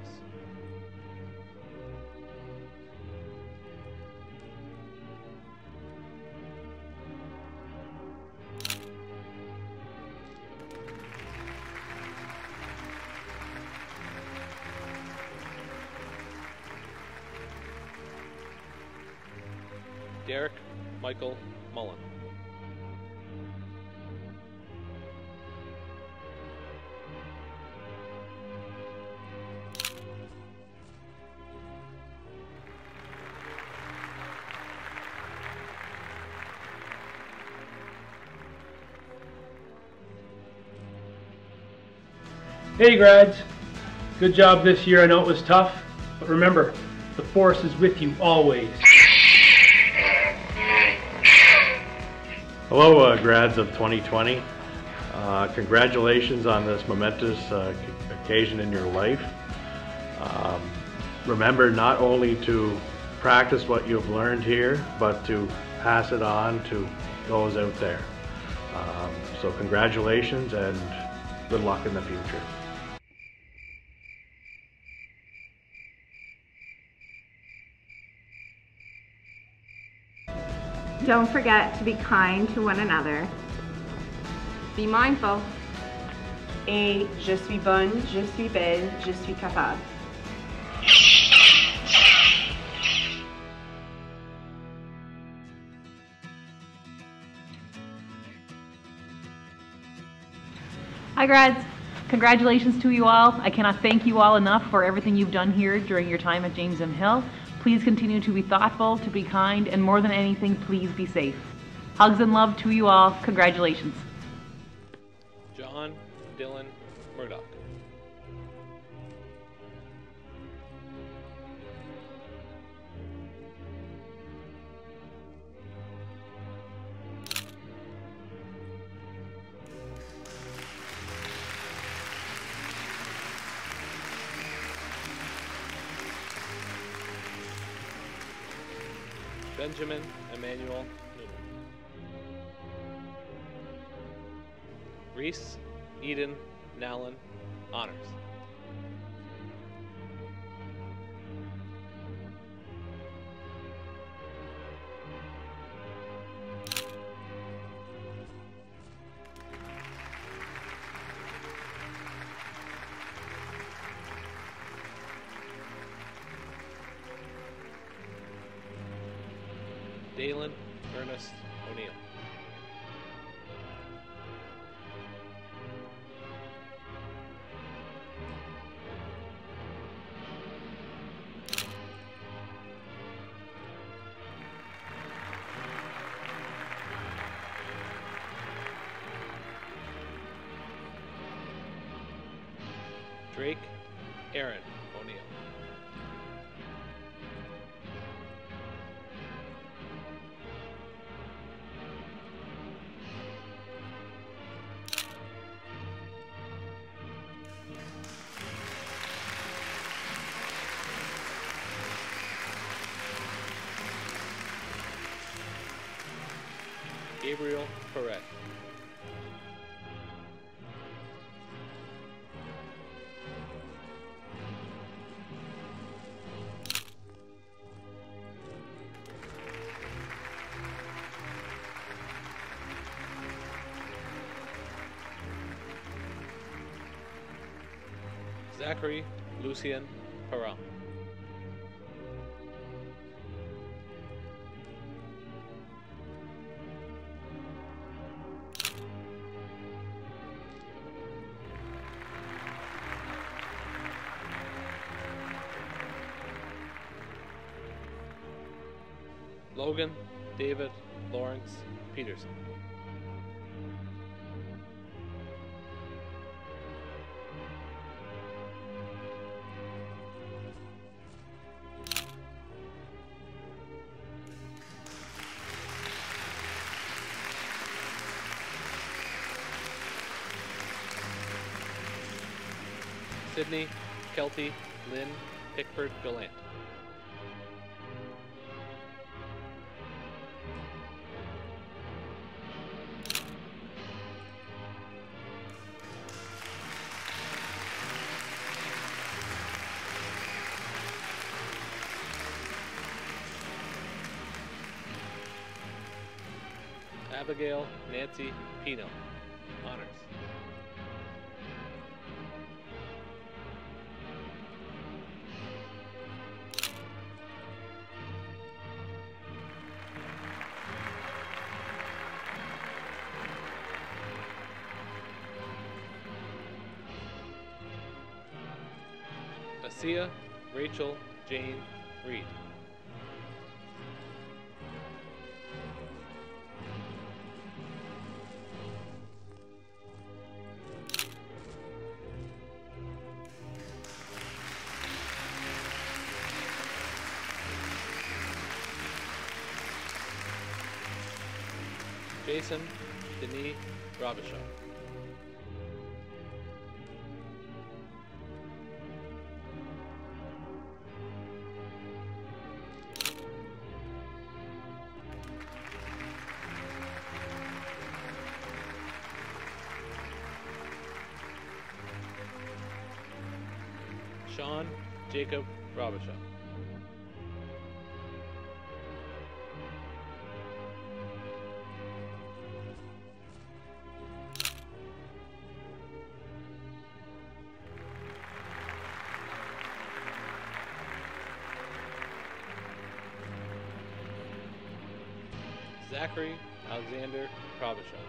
Derek Michael Mullen. Hey grads, good job this year. I know it was tough, but remember, the force is with you always. Hello uh, grads of twenty twenty. Uh, congratulations on this momentous uh, occasion in your life. Um, remember not only to practice what you've learned here, but to pass it on to those out there. Um, so congratulations and good luck in the future. Don't forget to be kind to one another. Be mindful. Et je suis bonne, je suis belle, je suis capable. Hi grads, congratulations to you all. I cannot thank you all enough for everything you've done here during your time at James M. Hill. Please continue to be thoughtful, to be kind, and more than anything, please be safe. Hugs and love to you all. Congratulations. John Dylan Murdoch. Benjamin Emmanuel Newman. Reese Eden Nallen, honors. Dalen Ernest O'Neill. Drake Aaron O'Neill. Gabriel Perret. Zachary Lucien Perron. Logan David Lawrence Peterson. Sydney Kelty Lynn Pickford Gallant. Abigail Nancy Pino, honors. Asia Rachel Jane Reed. Jason Denis Robichaud. Sean Jacob Robichaud. Zachary Alexander Robichaud.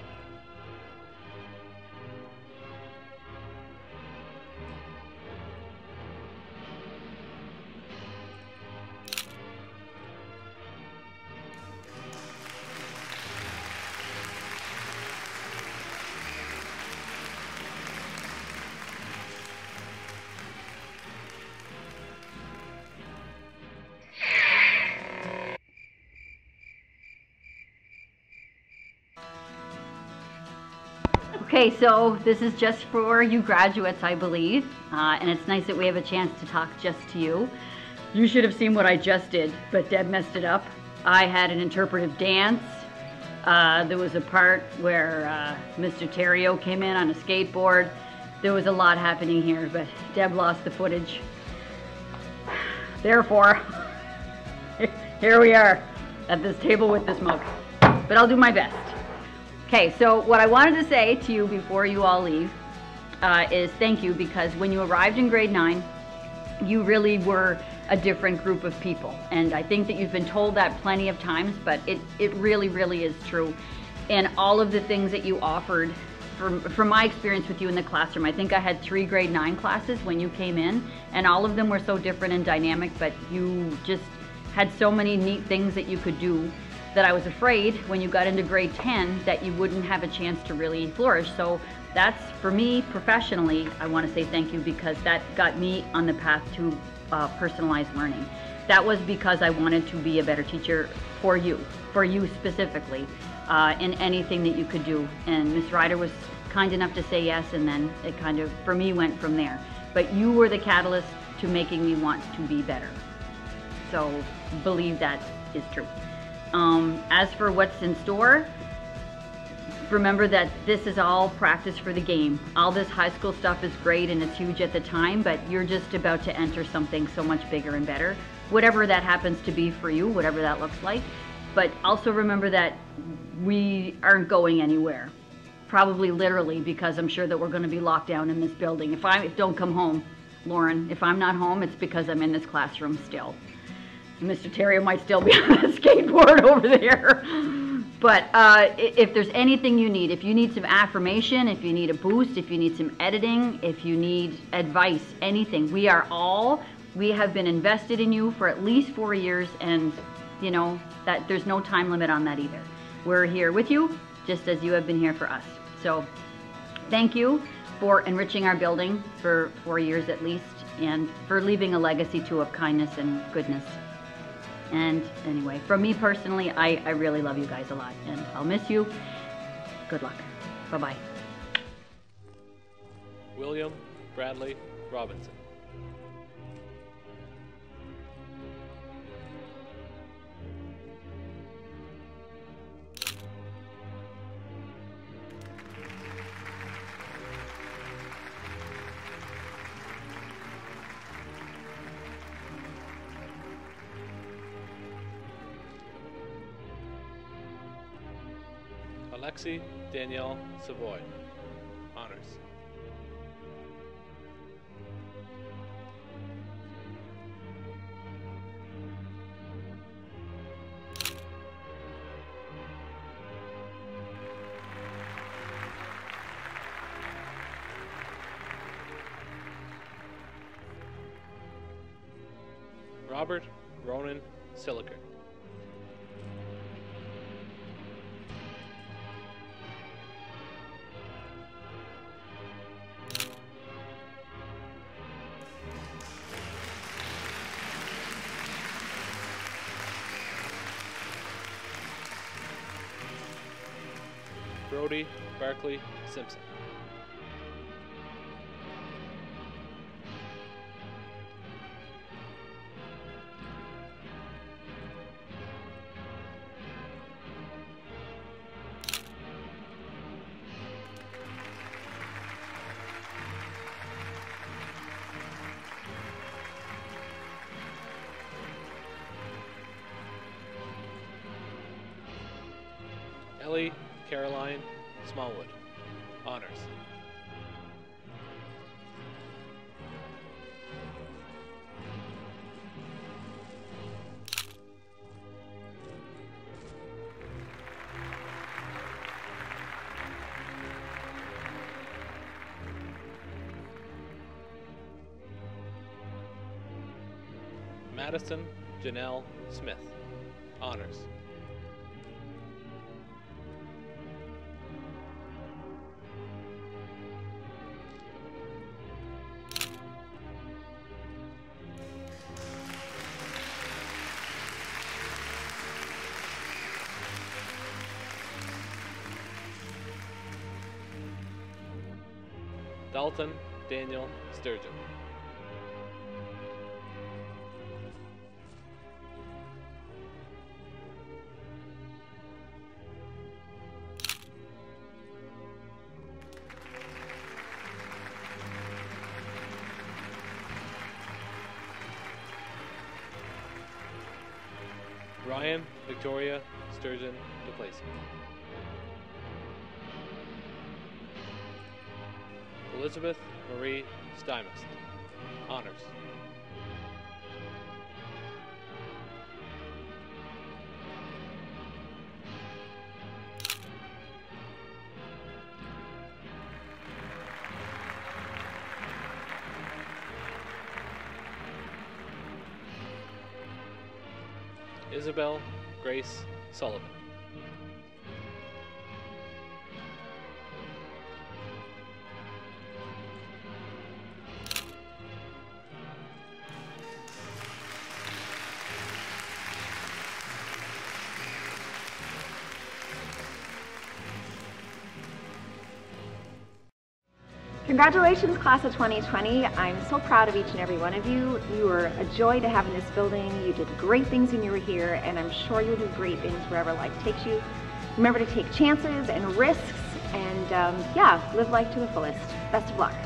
Okay, so this is just for you graduates, I believe, uh, and it's nice that we have a chance to talk just to you. You should have seen what I just did, but Deb messed it up. I had an interpretive dance. Uh, there was a part where uh, Mister Terrio came in on a skateboard. There was a lot happening here, but Deb lost the footage. Therefore, here we are at this table with this mug, but I'll do my best. Okay, so what I wanted to say to you before you all leave uh, is thank you, because when you arrived in grade nine, you really were a different group of people. And I think that you've been told that plenty of times, but it, it really, really is true. And all of the things that you offered, from, from my experience with you in the classroom, I think I had three grade nine classes when you came in, and all of them were so different and dynamic, but you just had so many neat things that you could do that I was afraid when you got into grade ten that you wouldn't have a chance to really flourish. So that's, for me professionally, I want to say thank you, because that got me on the path to uh, personalized learning. That was because I wanted to be a better teacher for you, for you specifically, uh, in anything that you could do. And Miz Ryder was kind enough to say yes, and then it kind of, for me, went from there. But you were the catalyst to making me want to be better. So believe that is true. Um, as for what's in store, remember that this is all practice for the game. All this high school stuff is great and it's huge at the time, but you're just about to enter something so much bigger and better, whatever that happens to be for you, whatever that looks like. But also remember that we aren't going anywhere, probably literally, because I'm sure that we're going to be locked down in this building. If I don't come home, Lauren, if I'm not home, it's because I'm in this classroom still. Mister Terrio might still be on the skateboard over there. But uh, if there's anything you need, if you need some affirmation, if you need a boost, if you need some editing, if you need advice, anything, we are all, we have been invested in you for at least four years, and you know, that there's no time limit on that either. We're here with you, just as you have been here for us. So thank you for enriching our building for four years at least, and for leaving a legacy too of kindness and goodness. And anyway, from me personally, I, I really love you guys a lot, and I'll miss you. Good luck. Bye-bye. William Bradley Robinson. Alexi Danielle Savoy, honors. Robert Ronan Siliker. Brody Barkley Simpson. Ellie Caroline Smallwood, honors. Madison Janelle Smith, honors. Dalton Daniel Sturgeon. Ryan Victoria Sturgeon DePlacy. Elizabeth Marie Stymust, honors. Isabel Grace Sullivan. Congratulations, class of twenty twenty. I'm so proud of each and every one of you. You were a joy to have in this building. You did great things when you were here, and I'm sure you'll do great things wherever life takes you. Remember to take chances and risks, and um, yeah, live life to the fullest. Best of luck.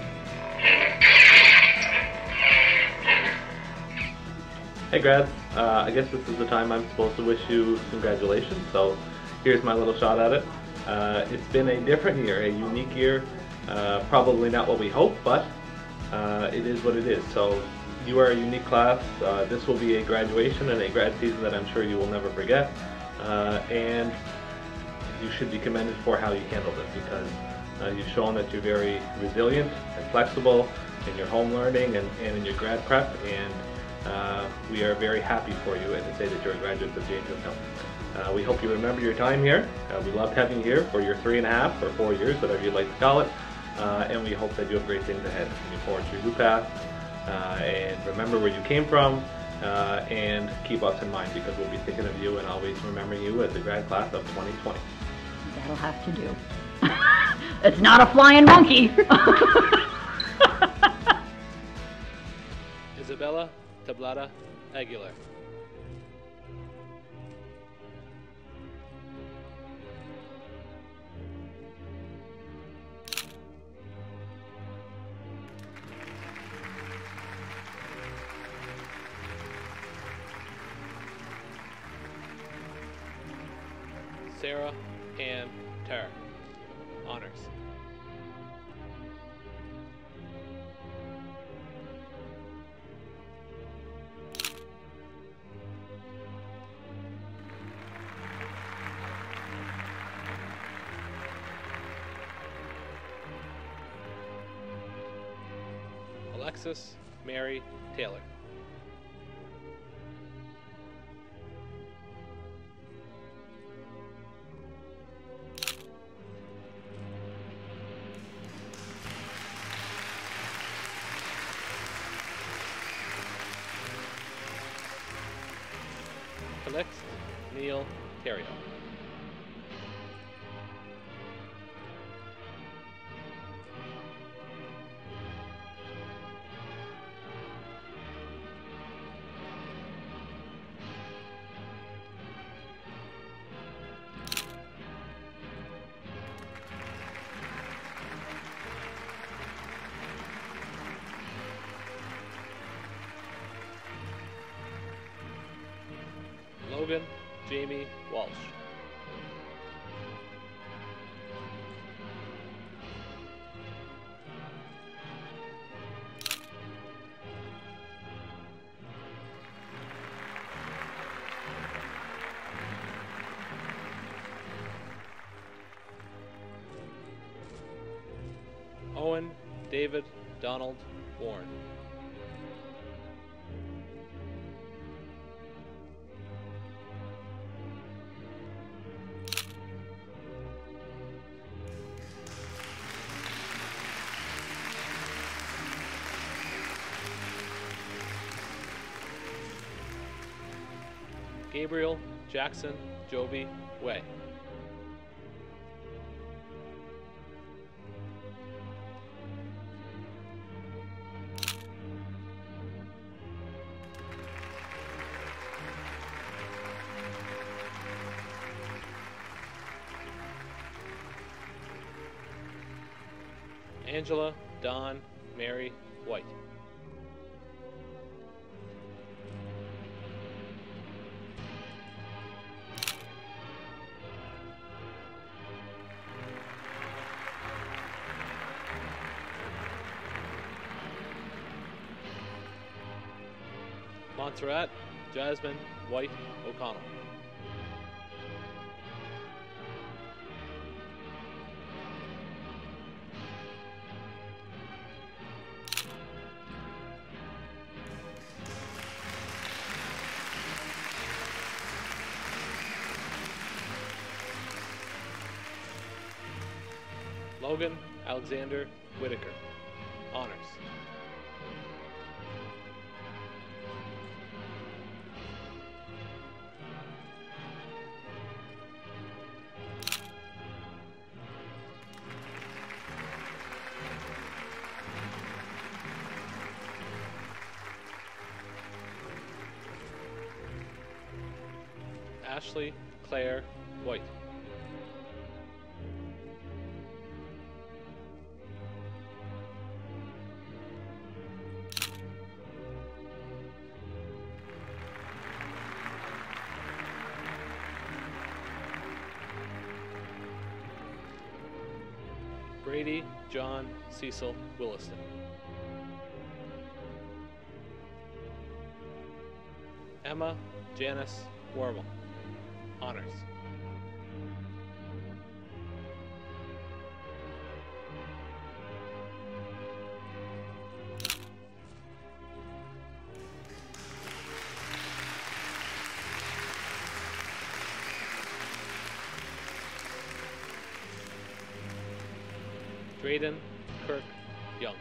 Hey grads, uh, I guess this is the time I'm supposed to wish you congratulations, so here's my little shot at it. Uh, it's been a different year, a unique year. Uh, probably not what we hoped, but uh, it is what it is. So you are a unique class. Uh, this will be a graduation and a grad season that I'm sure you will never forget. Uh, and you should be commended for how you handled it, because uh, you've shown that you're very resilient and flexible in your home learning and, and in your grad prep, and Uh, we are very happy for you and to say that you're graduates of Jamestown. Uh, we hope you remember your time here. Uh, we loved having you here for your three and a half or four years, whatever you'd like to call it. Uh, and we hope that you have great things ahead. We look forward to your new path. Uh, and remember where you came from. Uh, and keep us in mind, because we'll be thinking of you and always remembering you as the grad class of twenty twenty. That'll have to do. It's not a flying monkey. Isabella Tablada Aguilar. Sarah Ann Tarr. Honors. Alexis Mary Taylor. Alex Neil Terrio. Logan Jamie Walsh. Owen David Donald Warren. Gabriel Jackson Joby Way. Angela Dawn Mary White. Montserrat Jasmine White O'Connell. Logan Alexander Whitaker. Honors. Ashley Claire White. Brady John Cecil Williston. Emma Janice Wormel. Honors. Drayden Kirk Young.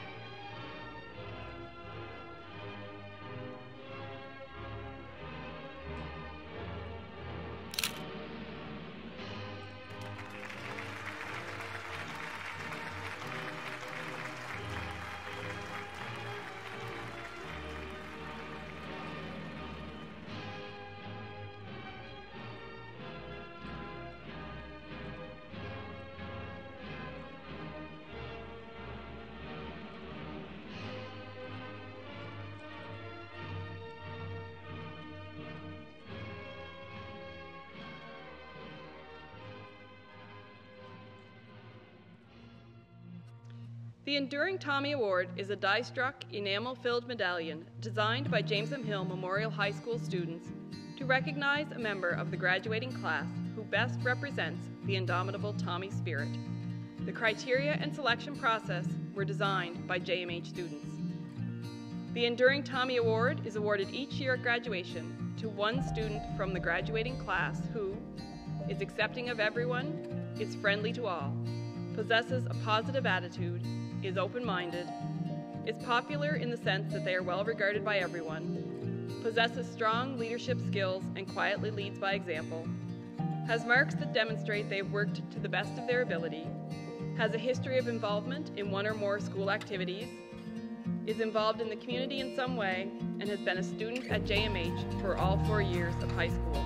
The Enduring Tommy Award is a die-struck, enamel-filled medallion designed by James M. Hill Memorial High School students to recognize a member of the graduating class who best represents the indomitable Tommy spirit. The criteria and selection process were designed by J M H students. The Enduring Tommy Award is awarded each year at graduation to one student from the graduating class who is accepting of everyone, is friendly to all, possesses a positive attitude, is open-minded, is popular in the sense that they are well regarded by everyone, possesses strong leadership skills and quietly leads by example, has marks that demonstrate they have worked to the best of their ability, has a history of involvement in one or more school activities, is involved in the community in some way, and has been a student at J M H for all four years of high school.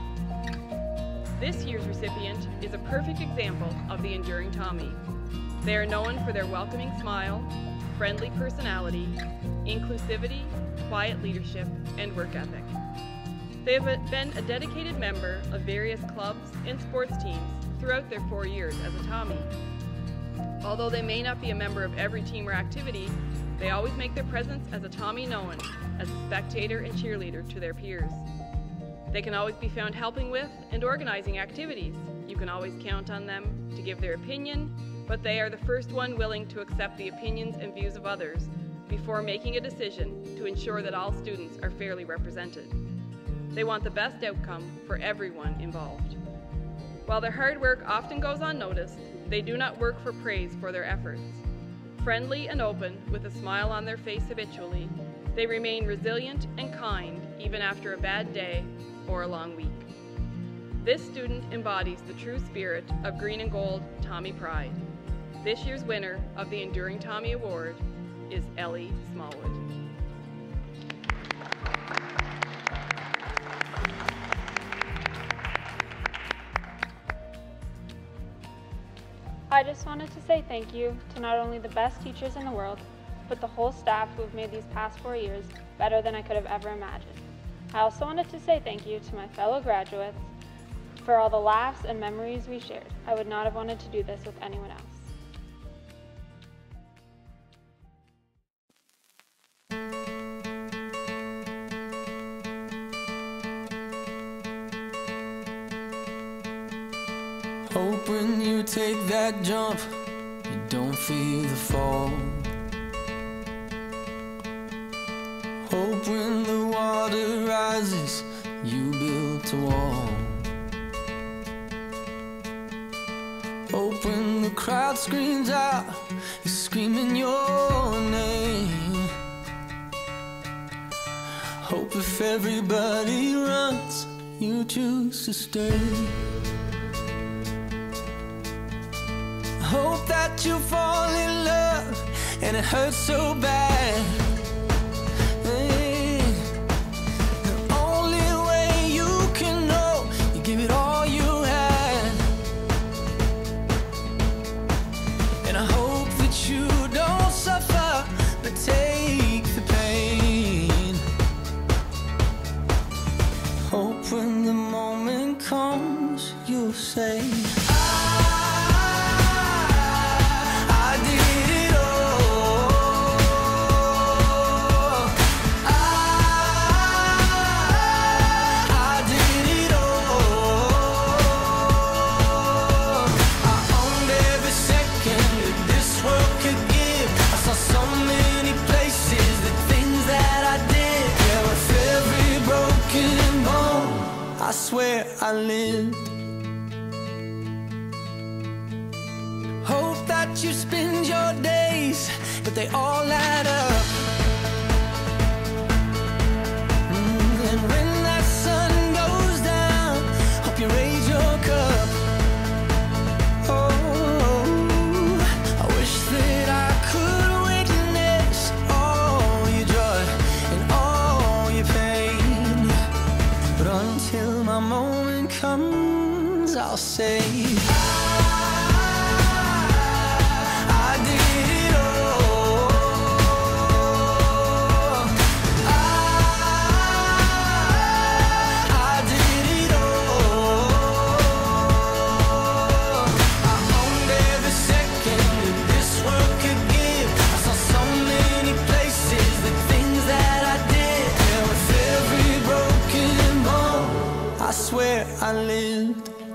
This year's recipient is a perfect example of the Enduring Tommy. They are known for their welcoming smile, friendly personality, inclusivity, quiet leadership, and work ethic. They have been a dedicated member of various clubs and sports teams throughout their four years as a Tommy. Although they may not be a member of every team or activity, they always make their presence as a Tommy known as a spectator and cheerleader to their peers. They can always be found helping with and organizing activities. You can always count on them to give their opinion, but they are the first one willing to accept the opinions and views of others before making a decision to ensure that all students are fairly represented. They want the best outcome for everyone involved. While their hard work often goes unnoticed, they do not work for praise for their efforts. Friendly and open, with a smile on their face habitually, they remain resilient and kind even after a bad day or a long week. This student embodies the true spirit of green and gold Tommy pride. This year's winner of the Enduring Tommy Award is Ellie Smallwood. I just wanted to say thank you to not only the best teachers in the world, but the whole staff who have made these past four years better than I could have ever imagined. I also wanted to say thank you to my fellow graduates for all the laughs and memories we shared. I would not have wanted to do this with anyone else. Hope when you take that jump, you don't feel the fall. Hope when the water rises, you build a wall. Hope when the crowd screams out, you're screaming your name. Hope if everybody runs, you choose to stay. Hope that you fall in love and it hurts so bad. Hey, the only way you can know, you give it all you had. And I hope that you don't suffer, but take the pain. Hope when the moment comes, you'll say, I swear I lived. Hope that you spend your but they all add up. Mm, and when that sun goes down, hope you raise your cup. Oh, I wish that I could witness all your joy and all your pain, but until my moment comes, I'll say I swear I lived